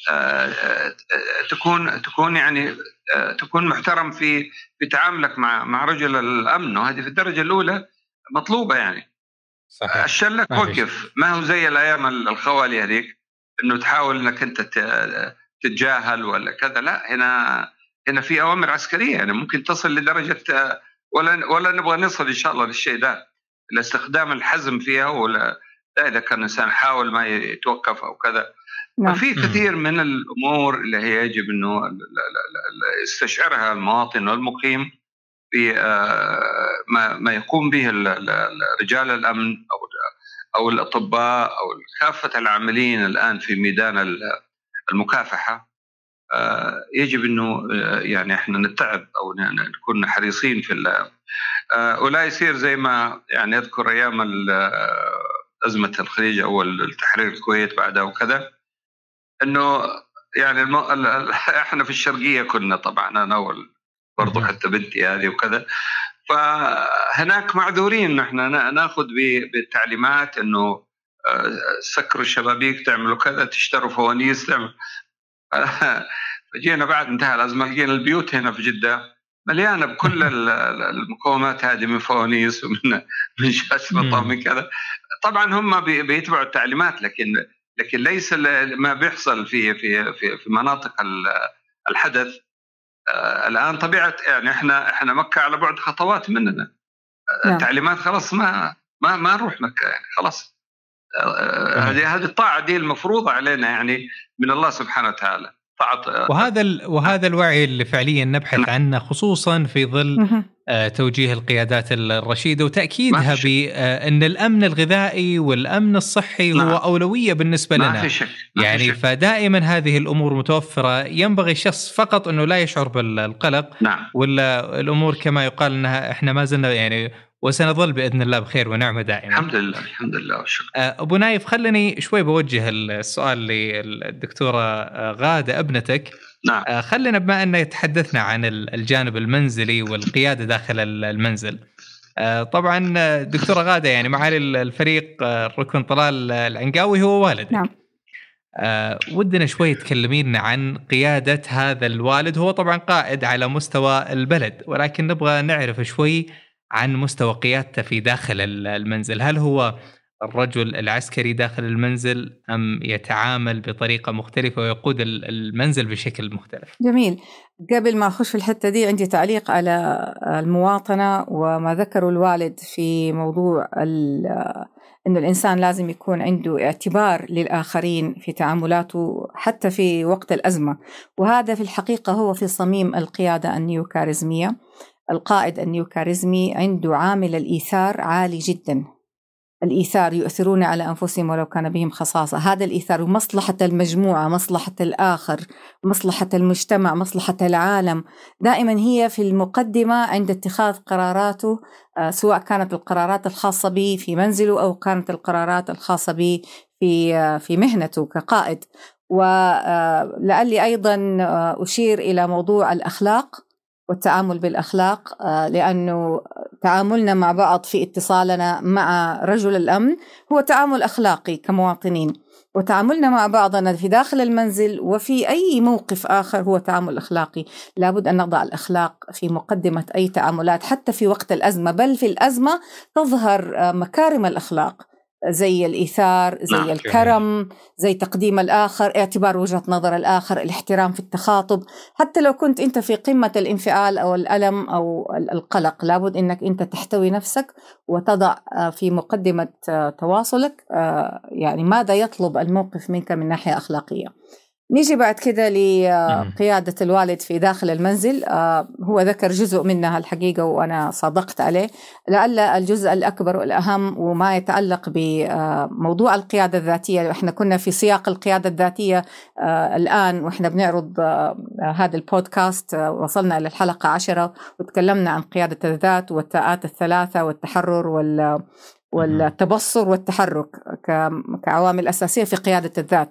تكون تكون يعني تكون محترم في في تعاملك مع مع رجل الامن، وهذه في الدرجه الاولى مطلوبه يعني. صحيح. الشلك وقف، ما هو زي الايام الخوالي هذيك انه تحاول انك انت تتجاهل ولا كذا، لا، هنا هنا في اوامر عسكريه يعني ممكن تصل لدرجه ولا ولا نبغى نصل ان شاء الله للشيء ده، لاستخدام الحزم فيها، ولا اذا كان الانسان حاول ما يتوقف او كذا. نعم. ففي كثير من الامور اللي هي يجب انه يستشعرها المواطن والمقيم في ما ما يقوم به رجال الامن او او الاطباء او كافه العاملين الان في ميدان المكافحه. يجب انه يعني احنا نتعب او نكون حريصين في ولا يصير زي ما يعني اذكر ايام ازمه الخليج او التحرير الكويت بعدها وكذا، انه يعني الم... احنا في الشرقيه كنا طبعا انا برضو حتى بنتي هذه وكذا، فهناك معذورين ان احنا ناخذ بالتعليمات انه سكروا الشبابيك، تعملوا كذا، تشتروا فوانيس، تعمل. فجينا بعد انتهى الازمه لقينا البيوت هنا في جده مليانه بكل المقومات هذه، من فوانيس ومن من شاشة ومن كذا. طبعا هم بيتبعوا التعليمات، لكن لكن ليس ما بيحصل في في في في مناطق الحدث الان. طبيعه يعني احنا احنا مكه على بعد خطوات مننا. التعليمات خلاص ما ما ما نروح مكه يعني خلاص. هذه هذه الطاعه دي المفروضه علينا يعني من الله سبحانه وتعالى. وهذا وهذا الوعي اللي فعليا نبحث عنه، خصوصا في ظل توجيه القيادات الرشيدة وتأكيدها بأن الأمن الغذائي والأمن الصحي هو أولوية بالنسبة لنا. ما في شك. ما يعني في شك. فدائما هذه الأمور متوفرة، ينبغي الشخص فقط أنه لا يشعر بالقلق. نعم. ولا الأمور كما يقال أنها إحنا ما زلنا يعني وسنظل بإذن الله بخير ونعمة دائما. الحمد لله الحمد لله والشكر. أبو نايف، خلني شوي بوجه السؤال للدكتورة غادة ابنتك. نعم. خلينا بما أن تحدثنا عن الجانب المنزلي والقيادة داخل المنزل. طبعا دكتورة غادة يعني معالي الفريق الركن طلال العنقاوي هو والدك. نعم. ودنا شوي تكلمينا عن قيادة هذا الوالد. هو طبعا قائد على مستوى البلد، ولكن نبغى نعرف شوي عن مستوى قيادته في داخل المنزل. هل هو الرجل العسكري داخل المنزل أم يتعامل بطريقة مختلفة ويقود المنزل بشكل مختلف؟ جميل. قبل ما أخش في الحتة دي عندي تعليق على المواطنة وما ذكره الوالد في موضوع أن الإنسان لازم يكون عنده اعتبار للآخرين في تعاملاته حتى في وقت الأزمة، وهذا في الحقيقة هو في صميم القيادة النيوكاريزمية. القائد النيوكاريزمي عنده عامل الإيثار عالي جدا. الإيثار، يؤثرون على أنفسهم ولو كان بهم خصاصة. هذا الإيثار مصلحة المجموعة، مصلحة الآخر، مصلحة المجتمع، مصلحة العالم، دائما هي في المقدمة عند اتخاذ قراراته، سواء كانت القرارات الخاصة به في منزله أو كانت القرارات الخاصة به في في مهنته كقائد. ولعلي أيضا أشير إلى موضوع الأخلاق والتعامل بالأخلاق، لأنه تعاملنا مع بعض في اتصالنا مع رجل الأمن هو تعامل أخلاقي كمواطنين، وتعاملنا مع بعضنا في داخل المنزل وفي أي موقف آخر هو تعامل أخلاقي. لابد أن نضع الأخلاق في مقدمة أي تعاملات حتى في وقت الأزمة، بل في الأزمة تظهر مكارم الأخلاق زي الإيثار، زي نعم. الكرم، زي تقديم الآخر، اعتبار وجهة نظر الآخر، الاحترام في التخاطب. حتى لو كنت أنت في قمة الانفعال أو الألم أو القلق، لابد أنك أنت تحتوي نفسك وتضع في مقدمة تواصلك يعني ماذا يطلب الموقف منك من ناحية أخلاقية. نيجي بعد كده لقيادة الوالد في داخل المنزل. هو ذكر جزء منها الحقيقة وأنا صادقت عليه. لعل الجزء الأكبر والأهم وما يتعلق بموضوع القيادة الذاتية، وإحنا كنا في سياق القيادة الذاتية الآن وإحنا بنعرض هذا البودكاست، وصلنا إلى الحلقة عشرة وتكلمنا عن قيادة الذات والتاءات الثلاثة والتحرر وال والتبصر والتحرك كعوامل أساسية في قيادة الذات.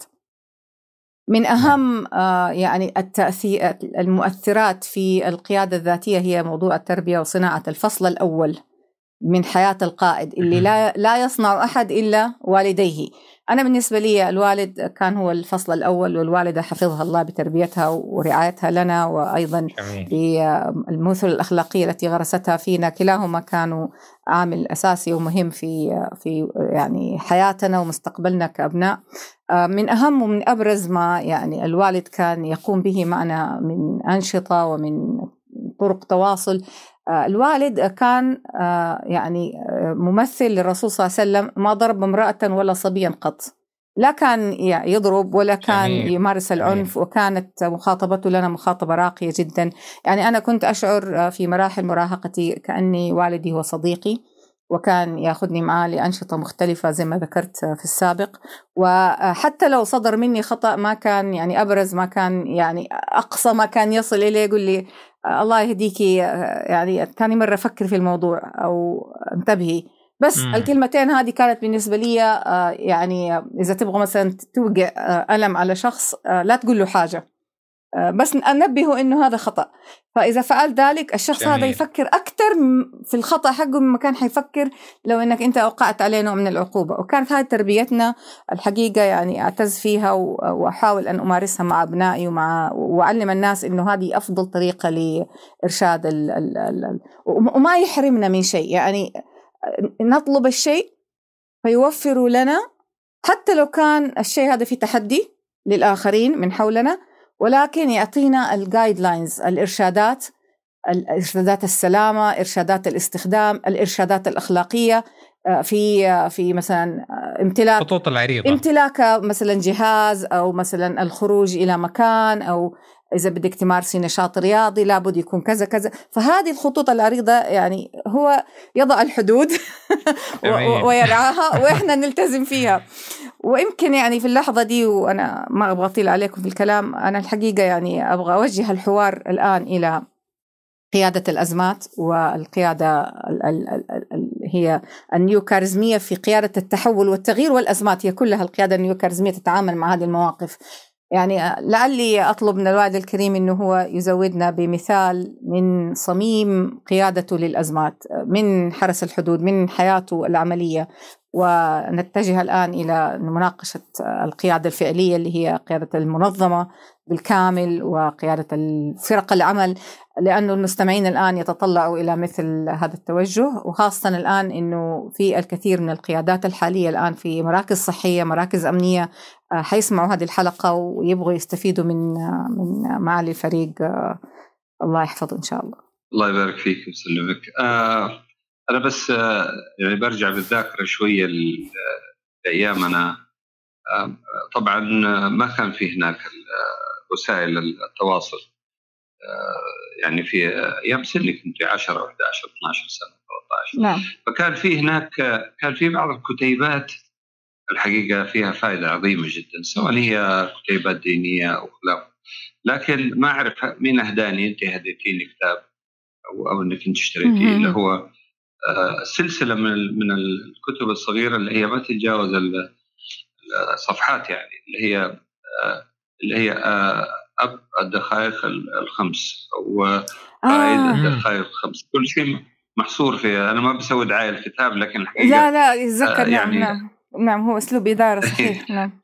من أهم يعني التأثير المؤثرات في القيادة الذاتية هي موضوع التربية وصناعة الفصل الأول من حياة القائد اللي لا لا يصنع أحد إلا والديه. أنا بالنسبة لي الوالد كان هو الفصل الأول، والوالدة حفظها الله بتربيتها ورعايتها لنا، وأيضا بالمثل الأخلاقية التي غرستها فينا. كلاهما كانوا عامل أساسي ومهم في في يعني حياتنا ومستقبلنا كأبناء. من أهم ومن أبرز ما يعني الوالد كان يقوم به معنا من أنشطة ومن طرق تواصل، الوالد كان يعني ممثل للرسول صلى الله عليه وسلم، ما ضرب امرأة ولا صبيا قط، لا كان يضرب ولا كان جميل. يمارس العنف جميل. وكانت مخاطبته لنا مخاطبة راقية جدا. يعني أنا كنت أشعر في مراحل مراهقتي كأني والدي هو صديقي، وكان ياخذني معاه لأنشطة مختلفة زي ما ذكرت في السابق. وحتى لو صدر مني خطأ ما كان يعني أبرز، ما كان يعني أقصى ما كان يصل إليه يقول لي الله يهديكي، يعني ثاني مرة فكر في الموضوع أو انتبهي. بس مم. الكلمتين هذه كانت بالنسبة لي يعني إذا تبغى مثلا توقع ألم على شخص لا تقول له حاجة، بس أنبهه إنه هذا خطأ، فإذا فعل ذلك الشخص جميل. هذا يفكر أكثر في الخطأ حقه مما كان حيفكر لو إنك أنت أوقعت عليه نوع من العقوبة. وكانت هذه تربيتنا الحقيقة، يعني أعتز فيها وأحاول أن أمارسها مع أبنائي ومع وأعلم الناس إنه هذه أفضل طريقة لإرشاد ال ال ال وما يحرمنا من شيء، يعني نطلب الشيء فيوفروا لنا حتى لو كان الشيء هذا في تحدي للآخرين من حولنا، ولكن يعطينا الجايد لاينز، الإرشادات، الإرشادات السلامة، إرشادات الاستخدام، الإرشادات الأخلاقية في في مثلا امتلاك خطوط العريضة، امتلاك مثلا جهاز، أو مثلا الخروج إلى مكان، أو إذا بدك تمارسي نشاط رياضي لابد يكون كذا كذا. فهذه الخطوط العريضة يعني هو يضع الحدود ويرعاها وإحنا نلتزم فيها. ويمكن يعني في اللحظة دي، وأنا ما أبغى أطيل عليكم في الكلام، أنا الحقيقة يعني أبغى أوجه الحوار الآن إلى قيادة الأزمات، والقيادة اللي هي النيوكاريزمية في قيادة التحول والتغيير والأزمات. هي كلها القيادة النيوكاريزمية تتعامل مع هذه المواقف. يعني لعلي أطلب من الوالد الكريم إنه هو يزودنا بمثال من صميم قيادته للأزمات، من حرس الحدود، من حياته العملية. ونتجه الآن إلى مناقشة القيادة الفعلية اللي هي قيادة المنظمة بالكامل وقيادة الفرق العمل، لأنه المستمعين الآن يتطلعوا إلى مثل هذا التوجه، وخاصة الآن أنه في الكثير من القيادات الحالية الآن في مراكز صحية، مراكز أمنية، حيسمعوا هذه الحلقة ويبغوا يستفيدوا من من معالي الفريق. الله يحفظه إن شاء الله. الله يبارك فيك ويسلمك. آه أنا بس آه يعني برجع بالذاكرة شوية لأيامنا. آه طبعا ما كان في هناك وسائل التواصل، آه يعني في أيام سني كنت عشرة أو إحدى عشر اثنا عشر سنة ثلاثة عشر. نعم. فكان في هناك كان في بعض الكتيبات الحقيقة فيها فائدة عظيمة جدا، سواء هي كتيبات دينية أو خلافه، لكن ما أعرف مين أهداني، أنت هديتيني كتاب أو أو إنك أنت اشتريتيه، اللي هو سلسلة من من الكتب الصغيرة اللي هي ما تتجاوز الصفحات، يعني اللي هي اللي هي أب الدقائق الخمس أو قائد آه. الدقائق الخمس، كل شيء محصور فيها. أنا ما بسوي دعاية الكتاب، لكن الحقيقة لا لا يتذكر. آه يعني نعم نعم نعم هو أسلوب إدارة صحيح. نعم.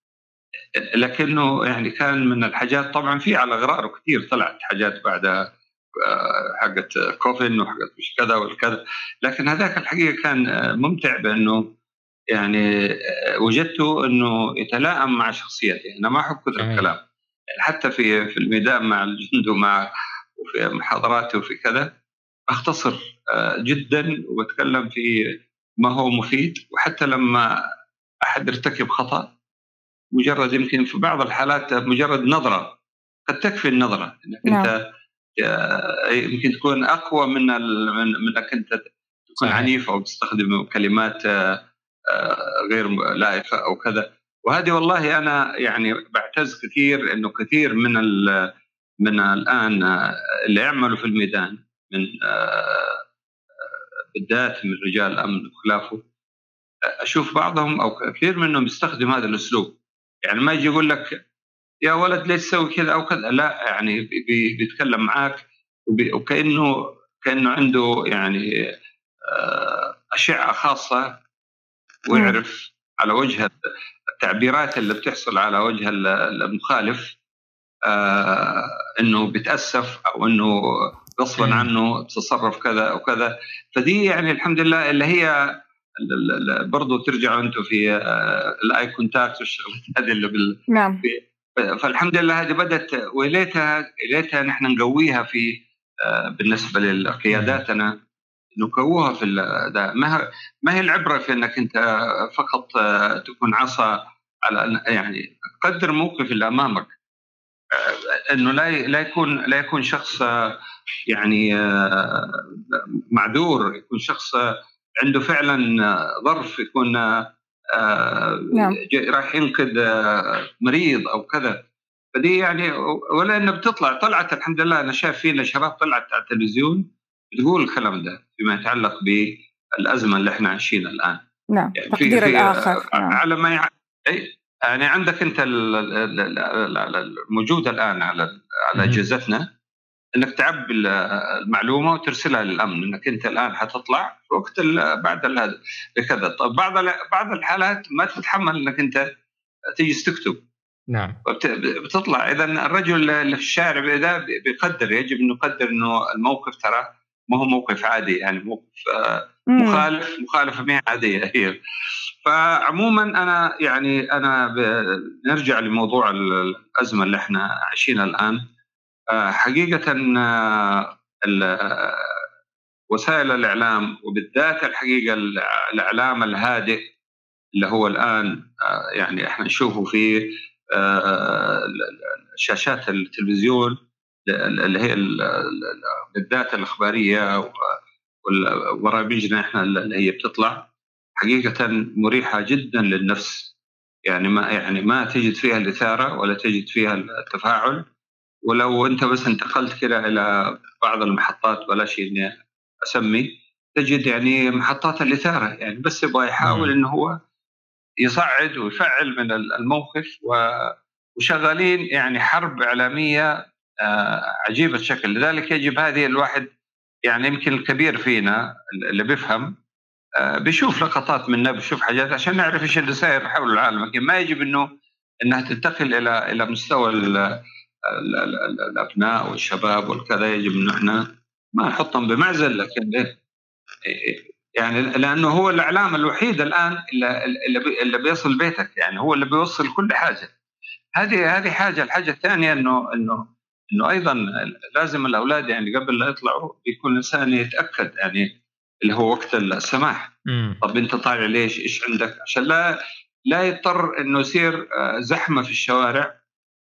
لكنه يعني كان من الحاجات، طبعا في على غراره كثير طلعت حاجات بعدها حقت كوفن وحقت مش كذا والكذا، لكن هذاك الحقيقة كان ممتع بأنه يعني وجدته أنه يتلائم مع شخصيتي. أنا ما أحب كثر الكلام، حتى في في الميدان مع الجند ومع وفي محاضراتي وفي كذا أختصر جدا وبتكلم في ما هو مفيد. وحتى لما أحد يرتكب خطأ، مجرد يمكن في بعض الحالات مجرد نظرة قد تكفي النظرة، إنك نعم. أنت يمكن تكون أقوى من من منك أنت تكون عنيف أو تستخدم كلمات غير لائقة أو كذا. وهذه والله أنا يعني بعتز كثير إنه كثير من من الآن اللي يعملوا في الميدان من بالذات من رجال الأمن وخلافه، أشوف بعضهم أو كثير منهم يستخدم هذا الأسلوب. يعني ما يجي يقول لك يا ولد ليش تسوي كذا أو كذا، لا، يعني بي بيتكلم معاك وكأنه كأنه عنده يعني أشعة خاصة ويعرف على وجه التعبيرات اللي بتحصل على وجه المخالف إنه بتأسف أو إنه غصبا عنه تصرف كذا أو كذا. فدي يعني الحمد لله اللي هي برضو ترجعوا أنتم في الآي كونتاكت والشغلات هذه اللي بال نعم. فالحمد لله هذه بدأت وليتها ليتها نحن نقويها في بالنسبة لقياداتنا، نقووها في ده. ما ما هي العبرة في أنك أنت فقط تكون عصا على يعني قدر موقف اللي أمامك، إنه لا لا يكون لا يكون شخص يعني معذور، يكون شخص عنده فعلا ظرف، يكون نعم. راح ينقذ مريض أو كذا. فدي يعني ولا إنه بتطلع طلعت الحمد لله. أنا شايف في نشرات طلعت على التلفزيون بتقول الكلام ده فيما يتعلق بالأزمة اللي إحنا عايشينها الآن. نعم. يعني تقدير في الآخر. نعم. على ما يع... يعني عندك أنت الموجودة الآن على على أجهزتنا إنك تعبي المعلومة وترسلها للأمن إنك أنت الآن حتطلع في وقت بعد هذا كذا. طب بعض بعض الحالات ما تتحمل إنك أنت تيجي تكتب. نعم. بتطلع. إذا الرجل اللي في الشارع ده بيقدر، يجب إنه يقدر إنه الموقف ترى ما هو موقف عادي، يعني موقف مخالف مخالفة ما عادية هي. فعموما أنا يعني أنا نرجع لموضوع الأزمة اللي إحنا عايشينها الآن. حقيقة وسائل الإعلام وبالذات الحقيقة الإعلام الهادئ اللي هو الآن يعني إحنا نشوفه في شاشات التلفزيون اللي هي بالذات الإخبارية وبرامجنا إحنا اللي هي بتطلع حقيقة مريحة جدا للنفس. يعني ما يعني ما تجد فيها الإثارة ولا تجد فيها التفاعل. ولو أنت بس انتقلت كده إلى بعض المحطات ولا شيء إني أسمي، تجد يعني محطات الإثارة، يعني بس يبغى يحاول إنه هو يصعد ويفعل من الموقف، وشغالين يعني حرب إعلامية عجيبة الشكل. لذلك يجب هذه الواحد يعني يمكن الكبير فينا اللي بيفهم بيشوف لقطات منها، بيشوف حاجات عشان نعرف إيش اللي صاير حول العالم. لكن ما يجب إنه إنها تنتقل إلى إلى مستوى الأبناء والشباب والكذا. يجب إنه إحنا ما نحطهم بمعزل، لكن يعني لأنه هو الإعلام الوحيد الآن اللي اللي بيصل بيتك، يعني هو اللي بيوصل كل حاجة. هذه هذه حاجة. الحاجة الثانية إنه إنه إنه أيضا لازم الأولاد يعني قبل لا يطلعوا يكون الإنسان يتأكد يعني اللي هو وقت السماح. طب أنت طالع ليش؟ إيش عندك؟ عشان لا لا يضطر إنه يصير زحمة في الشوارع،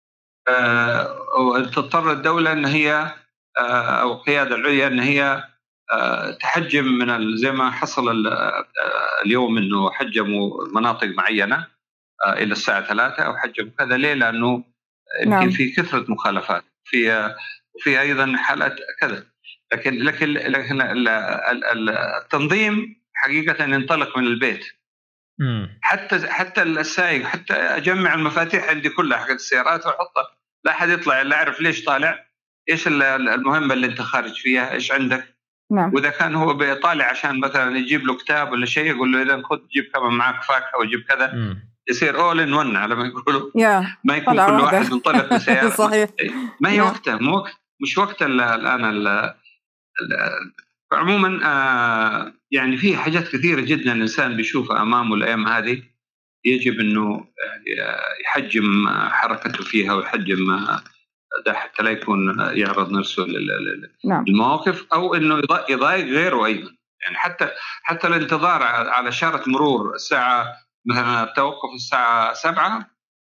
وتضطر الدولة إن هي أو القيادة العليا إن هي تحجم من زي ما حصل اليوم إنه حجموا مناطق معينة إلى الساعة ثلاثة أو حجموا كذا. ليه؟ لأنه يمكن في كثرة مخالفات، في وفي أيضا حالات كذا. لكن لكن لكن التنظيم حقيقة ينطلق من البيت. حتى حتى السائق، حتى أجمع المفاتيح عندي كلها حق السيارات وأحطها، لا أحد يطلع إلا أعرف ليش طالع، إيش المهمة اللي أنت خارج فيها، إيش عندك. نعم. وإذا كان هو بيطالع عشان مثلا يجيب له كتاب ولا شيء، يقول له إذا خذ جيب كمان معك فاكهة وجيب كذا. مم. يصير أول إن ون على ما يقولوا، ما يكون كل واحد منطلق بسيارة. صحيح. ما هي وقته، مو وقت مش وقت الآن. عموما آه يعني في حاجات كثيرة جدا الإنسان بيشوفها أمامه الأيام هذه، يجب إنه يحجم حركته فيها ويحجم ده حتى لا يكون يعرض نفسه للمواقف، أو إنه يضايق غيره أيضا. يعني حتى حتى الانتظار على إشارة مرور الساعة مثلا التوقف الساعة سبعة،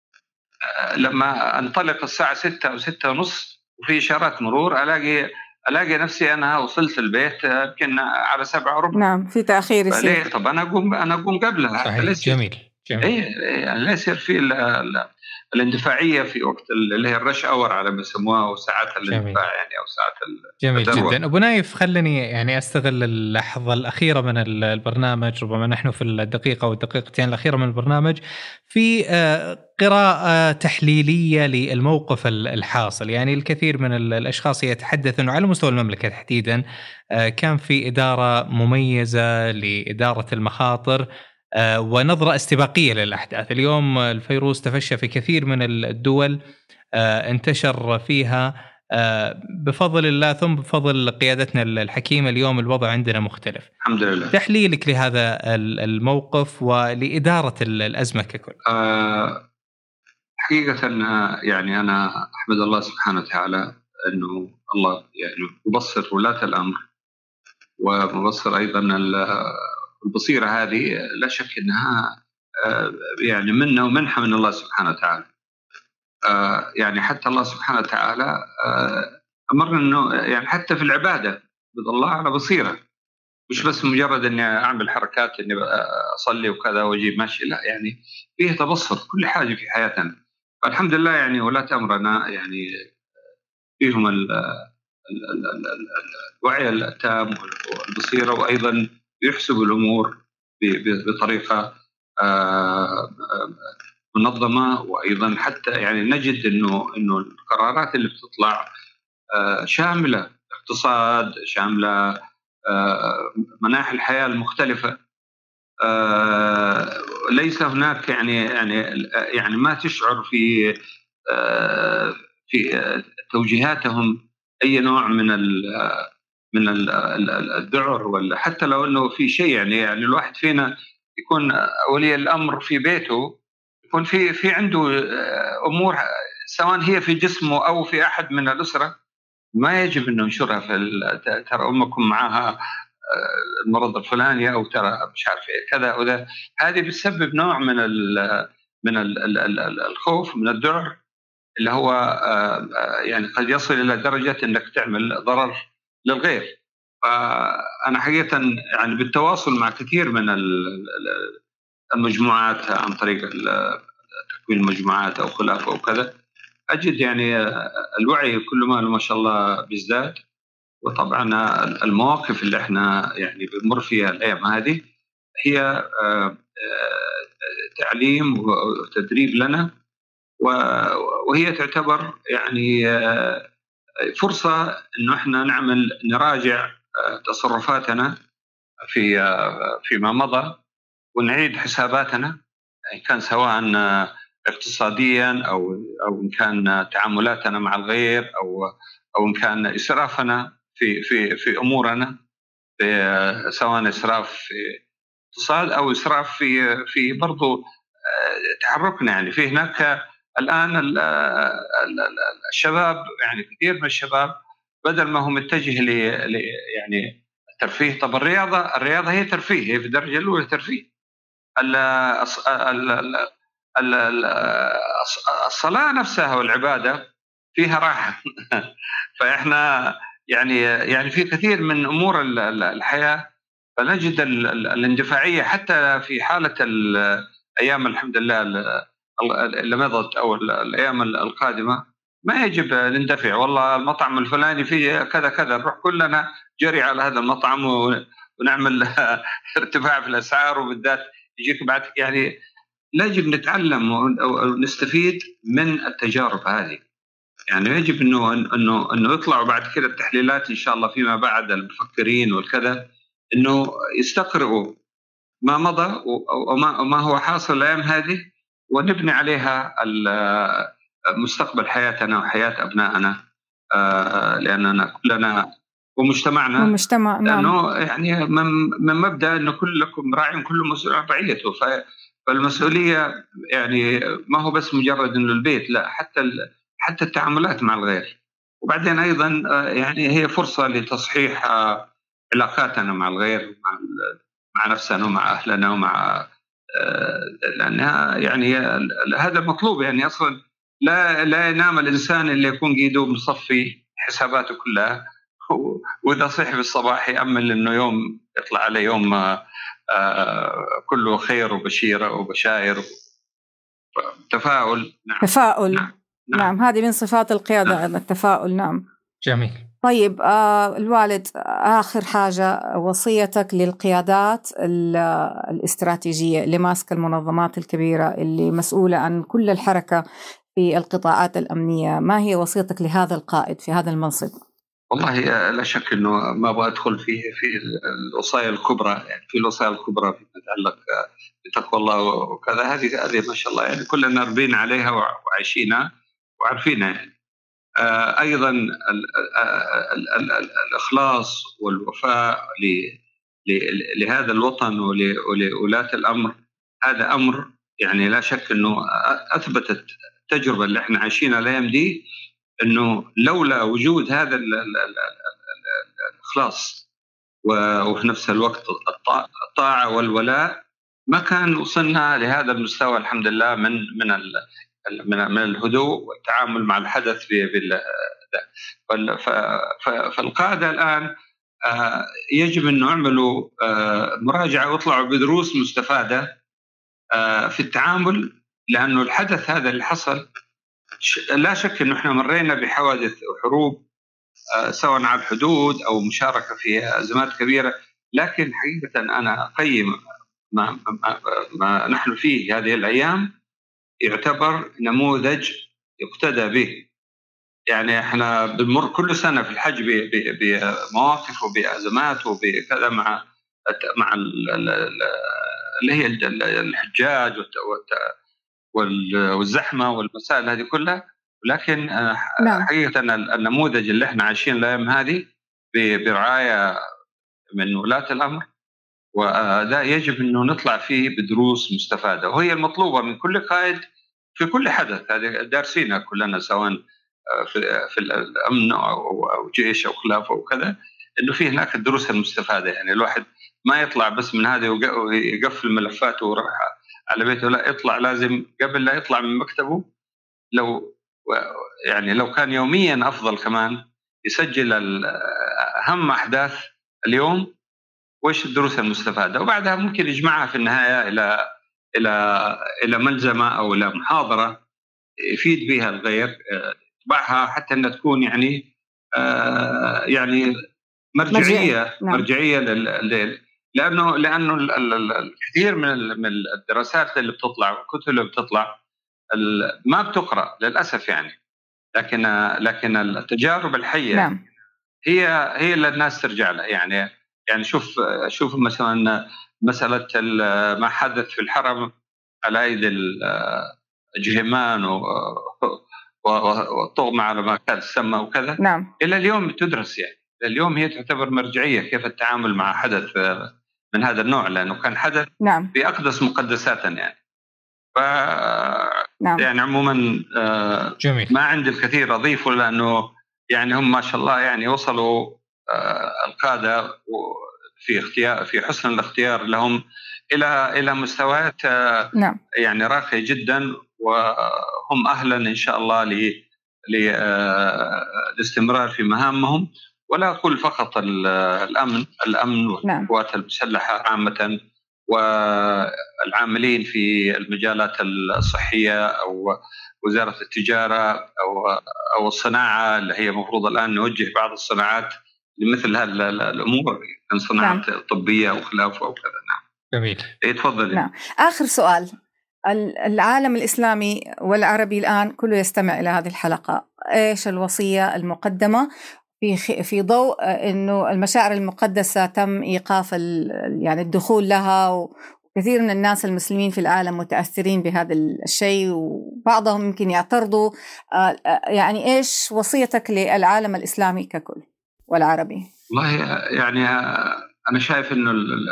لما أنطلق الساعة ستة أو ستة ونص وفي إشارات مرور ألاقي ألاقي نفسي أنا وصلت البيت يمكن على سبعة وربع. نعم، في تأخير يصير. طب أنا أقوم أنا أقوم قبلها. صحيح. جميل جميل. إيه يعني لا يصير في الاندفاعيه في وقت اللي هي الرش اور على ما يسموها، او ساعات الاندفاع يعني، او ساعات جميل الذروة. جدا. ابو نايف، خلني يعني استغل اللحظه الاخيره من البرنامج، ربما نحن في الدقيقه والدقيقتين الاخيره من البرنامج، في قراءه تحليليه للموقف الحاصل. يعني الكثير من الاشخاص يتحدثون على مستوى المملكه تحديدا كان في اداره مميزه لاداره المخاطر ونظرة استباقية للأحداث. اليوم الفيروس تفشى في كثير من الدول، انتشر فيها بفضل الله ثم بفضل قيادتنا الحكيمة. اليوم الوضع عندنا مختلف الحمد لله. تحليلك لهذا الموقف ولإدارة الأزمة ككل؟ أه حقيقة يعني أنا أحمد الله سبحانه وتعالى أنه الله يعني مبصر ولاة الأمر، ومبصر أيضا البصيرة هذه لا شك أنها يعني منه ومنحة من الله سبحانه وتعالى. يعني حتى الله سبحانه وتعالى أمرنا أنه يعني حتى في العبادة بضل الله على بصيرة، مش بس مجرد أني أعمل حركات أني أصلي وكذا وأجيب ماشي، لا يعني فيه تبصر كل حاجة في حياتنا. فالحمد لله يعني ولاة أمرنا يعني فيهم الوعي التام والبصيرة، وأيضا يحسب الأمور بطريقة منظمة. وأيضا حتى يعني نجد إنه إنه القرارات اللي بتطلع شاملة اقتصاد، شاملة مناحي الحياة المختلفة. ليس هناك يعني يعني يعني ما تشعر في في توجيهاتهم أي نوع من ال من الذعر، ولا حتى لو أنه في شيء يعني يعني الواحد فينا يكون ولي الأمر في بيته يكون في في عنده أمور سواء هي في جسمه أو في أحد من الأسرة ما يجب أنه ينشرها في ترى أمكم معها المرض الفلاني، أو ترى مش عارف كذا وذا. هذه بتسبب نوع من ال من ال الخوف، من الذعر، اللي هو يعني قد يصل إلى درجة أنك تعمل ضرر للغير. فأنا حقيقة يعني بالتواصل مع كثير من المجموعات عن طريق تكوين المجموعات أو خلافه أو كذا، أجد يعني الوعي كل ما ما شاء الله بيزداد. وطبعا المواقف اللي احنا يعني بنمر فيها الأيام هذه هي تعليم وتدريب لنا، وهي تعتبر يعني فرصة إنه إحنا نعمل نراجع تصرفاتنا في فيما مضى، ونعيد حساباتنا إن كان سواء اقتصاديا أو أو إن كان تعاملاتنا مع الغير، أو أو إن كان إسرافنا في في في أمورنا، في سواء إسراف في اقتصاد أو إسراف في في برضو تحركنا. يعني في هناك الآن الشباب، يعني كثير من الشباب بدل ما هو متجه ل يعني الترفيه. طب الرياضة الرياضة هي ترفيه، هي في الدرجة الأولى ترفيه. الصلاة نفسها والعبادة فيها راحة. فإحنا يعني يعني في كثير من أمور الحياة فنجد الاندفاعية حتى في حالة الأيام الحمد لله اللي مضت أو الأيام القادمة. ما يجب نندفع، والله المطعم الفلاني فيه كذا كذا نروح كلنا جري على هذا المطعم ونعمل ارتفاع في الأسعار، وبالذات يجيك بعد. يعني يجب نتعلم ونستفيد من التجارب هذه. يعني يجب إنه إنه إنه يطلعوا بعد كده التحليلات إن شاء الله فيما بعد، المفكرين والكذا، إنه يستقرئوا ما مضى وما وما هو حاصل الأيام هذه، ونبني عليها مستقبل حياتنا وحياة أبنائنا، لأننا كلنا ومجتمعنا ومجتمع. لأنه يعني من مبدأ إنه كلكم راع كل مسؤول عن رعيته. فالمسؤولية يعني ما هو بس مجرد إنه البيت، لا، حتى حتى التعاملات مع الغير. وبعدين أيضا يعني هي فرصة لتصحيح علاقاتنا مع الغير، مع مع نفسنا ومع أهلنا ومع لأنها يعني هذا مطلوب. يعني أصلا لا لا ينام الإنسان اللي يكون قيده مصفي حساباته كلها، وإذا صحي في الصباح يأمل إنه يوم يطلع عليه يوم كله خير وبشيرة وبشائر. تفاؤل. نعم. تفاؤل. نعم. نعم. نعم هذه من صفات القيادة. نعم. التفاؤل. نعم. جميل. طيب آه الوالد، آخر حاجة، وصيتك للقيادات الاستراتيجية اللي ماسكة المنظمات الكبيرة اللي مسؤولة عن كل الحركة في القطاعات الأمنية، ما هي وصيتك لهذا القائد في هذا المنصب؟ والله لا شك أنه ما أبغى أدخل فيه في الوصايا الكبرى، يعني في الوصايا الكبرى فيما يتعلق بتقوى الله وكذا، هذه هذه ما شاء الله يعني كلنا ربين عليها وعايشينها وعارفينها يعني. أيضا ال ال ال ال الإخلاص والوفاء لهذا الوطن ولولاة الأمر، هذا أمر يعني لا شك أنه أثبتت التجربة اللي احنا عايشينها الأيام دي، أنه لولا وجود هذا ال ال ال الإخلاص وفي نفس الوقت الطاعة والولاء ما كان وصلنا لهذا المستوى الحمد لله من من ال من من الهدوء والتعامل مع الحدث. فالقادة الآن يجب أن يعملوا مراجعة ويطلعوا بدروس مستفادة في التعامل، لأنه الحدث هذا اللي حصل لا شك أنه إحنا مرينا بحوادث وحروب سواء على الحدود أو مشاركة في أزمات كبيرة، لكن حقيقة أنا أقيم ما, ما, ما نحن فيه هذه الأيام يعتبر نموذج يقتدى به. يعني احنا بنمر كل سنة في الحج بمواقف وبأزمات وبكذا مع مع اللي هي الحجاج والزحمة والمسائل هذه كلها، ولكن نعم. حقيقة النموذج اللي احنا عايشين الأيام هذه برعاية من ولاة الأمر، وده يجب أنه نطلع فيه بدروس مستفادة، وهي المطلوبة من كل قائد في كل حدث. هذه دارسينها كلنا سواء في, في الأمن أو جيش أو خلافه وكذا، إنه فيه هناك الدروس المستفادة. يعني الواحد ما يطلع بس من هذا ويقفل ملفاته ويروح على بيته، لا، يطلع لازم قبل لا يطلع من مكتبه لو يعني لو كان يوميا أفضل كمان يسجل أهم أحداث اليوم وإيش الدروس المستفادة، وبعدها ممكن يجمعها في النهاية إلى إلى إلى ملزمة أو إلى محاضرة يفيد بها الغير، يتبعها حتى أنها تكون يعني آه يعني مرجعية نعم. مرجعية لل لأنه لأنه الكثير من من الدراسات اللي بتطلع والكتب اللي بتطلع ما بتقرأ للأسف يعني، لكن لكن التجارب الحية نعم. هي هي اللي الناس ترجع لها. يعني يعني شوف شوف مثلا مسألة ما حدث في الحرم على أيدي الجهمان والطغمة على ما كان السماء وكذا نعم. إلى اليوم تدرس، يعني اليوم هي تعتبر مرجعية كيف التعامل مع حدث من هذا النوع، لأنه كان حدث نعم. في أقدس مقدساتنا يعني. ف نعم. يعني عموما جميل. ما عندي الكثير أضيفه، لأنه يعني هم ما شاء الله يعني وصلوا القادة في اختيار في حسن الاختيار لهم إلى إلى مستويات نعم. يعني راقية جدا، وهم أهلا إن شاء الله للاستمرار في مهامهم. ولا أقول فقط الأمن الأمن والقوات المسلحة عامة والعاملين في المجالات الصحية أو وزارة التجارة أو أو الصناعة اللي هي مفروض الآن نوجه بعض الصناعات لمثل هذه الأمور، من صناعات نعم. طبية وخلافه أو كذا. نعم. جميل. تفضل. نعم. آخر سؤال، العالم الإسلامي والعربي الآن كله يستمع إلى هذه الحلقة، إيش الوصية المقدمة في في ضوء إنه المشاعر المقدسة تم إيقاف يعني الدخول لها، وكثير من الناس المسلمين في العالم متأثرين بهذا الشيء، وبعضهم يمكن يعترضوا، يعني إيش وصيتك للعالم الإسلامي ككل والعربي؟ والله يعني أنا شايف إنه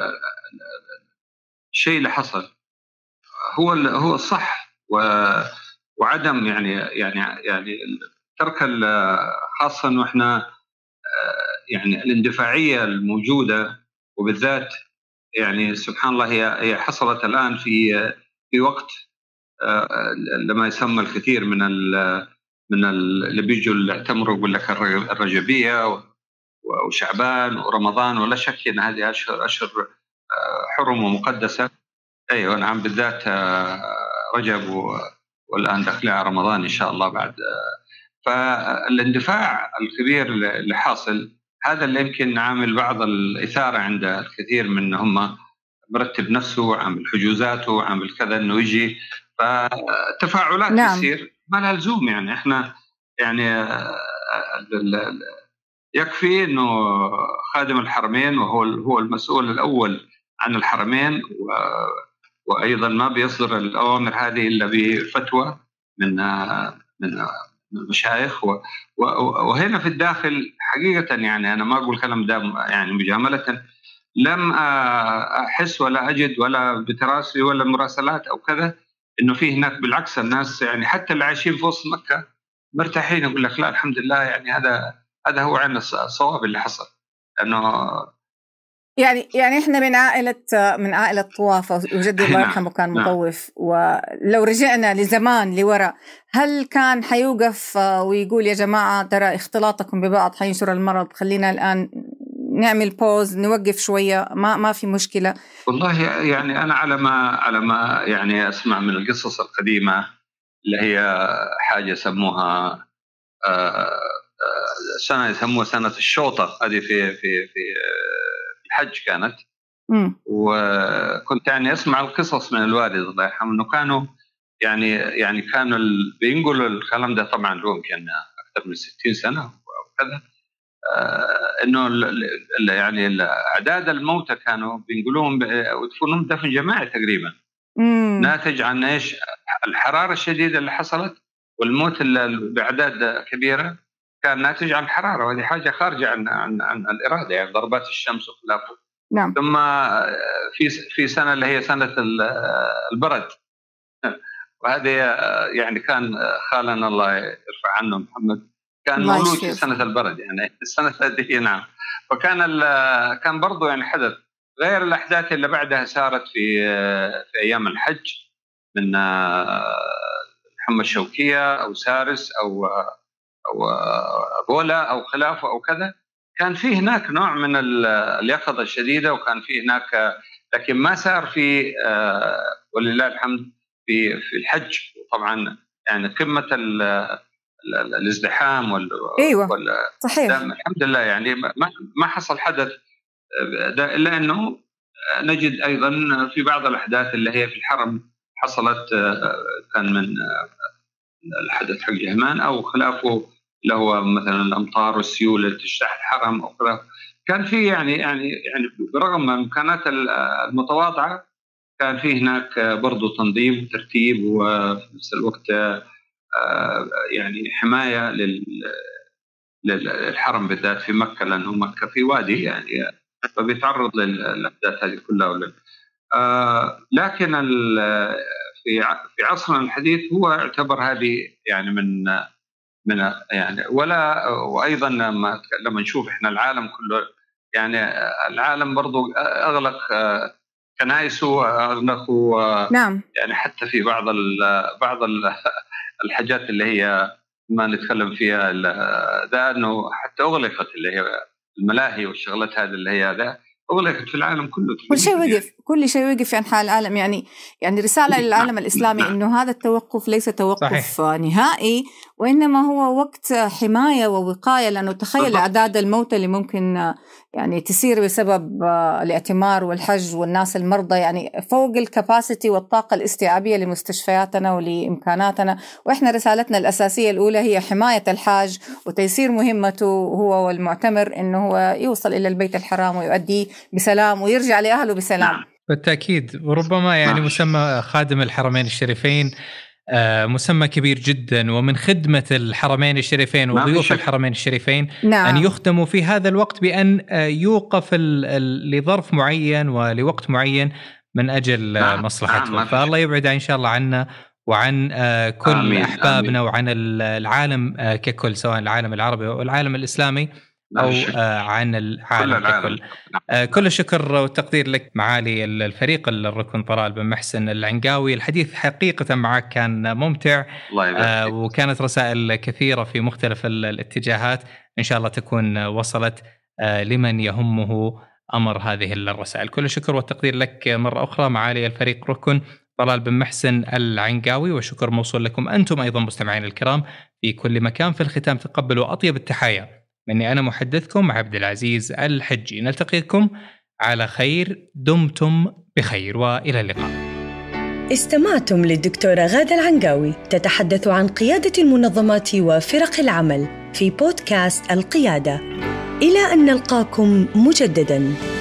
الشيء اللي حصل هو هو الصح، وعدم يعني يعني يعني ترك خاصة إنه إحنا يعني الاندفاعية الموجودة، وبالذات يعني سبحان الله هي هي حصلت الآن في في وقت لما يسمى الكثير من ال من اللي بيجوا اللي اعتمروا يقول لك الرجبية وشعبان ورمضان، ولا شك ان هذه اشهر اشهر حرم ومقدسه. ايوه نعم، بالذات رجب والآن داخلين على رمضان إن شاء الله بعد. فالاندفاع الكبير اللي حاصل هذا اللي يمكن عامل بعض الإثارة عند الكثير من هم مرتب نفسه، عامل حجوزاته، عامل كذا إنه يجي، فتفاعلات نعم. تصير ما لها لزوم. يعني إحنا يعني يكفي إنه خادم الحرمين وهو هو المسؤول الأول عن الحرمين، وأيضا ما بيصدر الأوامر هذه إلا بفتوى من من المشايخ. وهنا في الداخل حقيقة يعني أنا ما أقول كلام ده يعني مجاملة، لم أحس ولا أجد ولا بتراسي ولا مراسلات أو كذا إنه في هناك، بالعكس الناس يعني حتى اللي عايشين في وسط مكة مرتاحين، يقول لك لا الحمد لله يعني هذا هذا هو عين الصواب اللي حصل. لأنه يعني يعني احنا من عائلة من عائلة طواف، وجدي الله يرحمه كان مطوف، ولو رجعنا لزمان لوراء هل كان حيوقف ويقول يا جماعة ترى اختلاطكم ببعض حينشر المرض، خلينا الآن نعمل بوز نوقف شوية، ما ما في مشكلة؟ والله يعني أنا على ما على ما يعني أسمع من القصص القديمة اللي هي حاجة سموها سنة يسموها سنة الشوطة، هذه في في في الحج كانت. م. وكنت يعني أسمع القصص من الوالد الله يرحمه إنه كانوا يعني يعني كانوا بينقلوا الكلام ده طبعا لهم كان أكثر من ستين سنة وكذا، آه إنه يعني أعداد الموتى كانوا بينقلوهم ويدفنون دفن جماعي تقريبا، م. ناتج عن إيش؟ الحرارة الشديدة اللي حصلت والموت بأعداد كبيرة كان ناتج عن الحرارة، وهذه حاجة خارجة عن عن عن الإرادة، يعني ضربات الشمس وخلافه. نعم. ثم في في سنة اللي هي سنة البرد، وهذه يعني كان خالنا الله يرفع عنه محمد كان مولود في سنة البرد، يعني السنة هذه. نعم. فكان كان برضو يعني حدث غير الأحداث اللي بعدها صارت في في أيام الحج من محمد شوكية أو سارس أو أو بولا أو خلافه أو كذا، كان في هناك نوع من اليقظة الشديدة، وكان في هناك، لكن ما صار في ولله الحمد في في الحج طبعا يعني قمة الازدحام وال أيوة صحيح الحمد لله، يعني ما ما حصل حدث إلا أنه نجد أيضا في بعض الأحداث اللي هي في الحرم حصلت، كان من الحدث حق جهمان أو خلافه اللي هو مثلا الأمطار والسيول اللي تجتاح الحرم أو خلافه، كان في يعني يعني يعني برغم الإمكانات المتواضعة كان في هناك برضو تنظيم وترتيب، وفي نفس الوقت يعني حماية للحرم بالذات في مكة، لأنه مكة في وادي يعني فبيتعرض للأحداث هذه كلها. لكن في في عصرنا الحديث هو اعتبر هذه يعني من من يعني ولا وايضا لما لما نشوف احنا العالم كله، يعني العالم برضو اغلق كنائسه، اغلق نعم. يعني حتى في بعض ال بعض ال الحاجات اللي هي ما نتكلم فيها ده، انه حتى اغلقت اللي هي الملاهي والشغلات هذه اللي هي ده أغلقت في العالم كله، كل شيء وقف، كل شيء وقف في أنحاء العالم. يعني يعني رسالة للعالم الإسلامي إنه هذا التوقف ليس توقف صحيح. نهائي، وإنما هو وقت حماية ووقاية، لأنه تخيل أعداد الموتى اللي ممكن يعني تسير بسبب الاعتمار والحج والناس المرضى، يعني فوق الكباسيتي والطاقة الاستيعابية لمستشفياتنا ولإمكاناتنا. وإحنا رسالتنا الأساسية الأولى هي حماية الحاج وتيسير مهمته هو والمعتمر إنه هو يوصل إلى البيت الحرام ويؤديه بسلام ويرجع لأهله بسلام. بالتأكيد. وربما يعني مسمى خادم الحرمين الشريفين مسمى كبير جدا، ومن خدمة الحرمين الشريفين وضيوف الحرمين الشريفين نعم. أن يخدموا في هذا الوقت بأن يوقف لظرف معين ولوقت معين من أجل نعم. مصلحتهم. نعم. فالله يبعد إن شاء الله عنا وعن كل آمين. أحبابنا آمين. وعن العالم ككل، سواء العالم العربي أو العالم الإسلامي أو عن العالم ككل. كل الشكر والتقدير لك معالي الفريق الركن طلال بن محسن العنقاوي. الحديث حقيقة معك كان ممتع، وكانت رسائل كثيرة في مختلف الاتجاهات، إن شاء الله تكون وصلت لمن يهمه أمر هذه الرسائل. كل الشكر والتقدير لك مرة أخرى معالي الفريق ركن طلال بن محسن العنقاوي، وشكر موصول لكم أنتم أيضا مستمعين الكرام في كل مكان. في الختام تقبلوا أطيب التحايا مني أنا محدثكم عبد العزيز الحجي. نلتقيكم على خير، دمتم بخير، وإلى اللقاء. استمعتم للدكتورة غادة العنقاوي تتحدث عن قيادة المنظمات وفرق العمل في بودكاست القيادة. إلى أن نلقاكم مجدداً.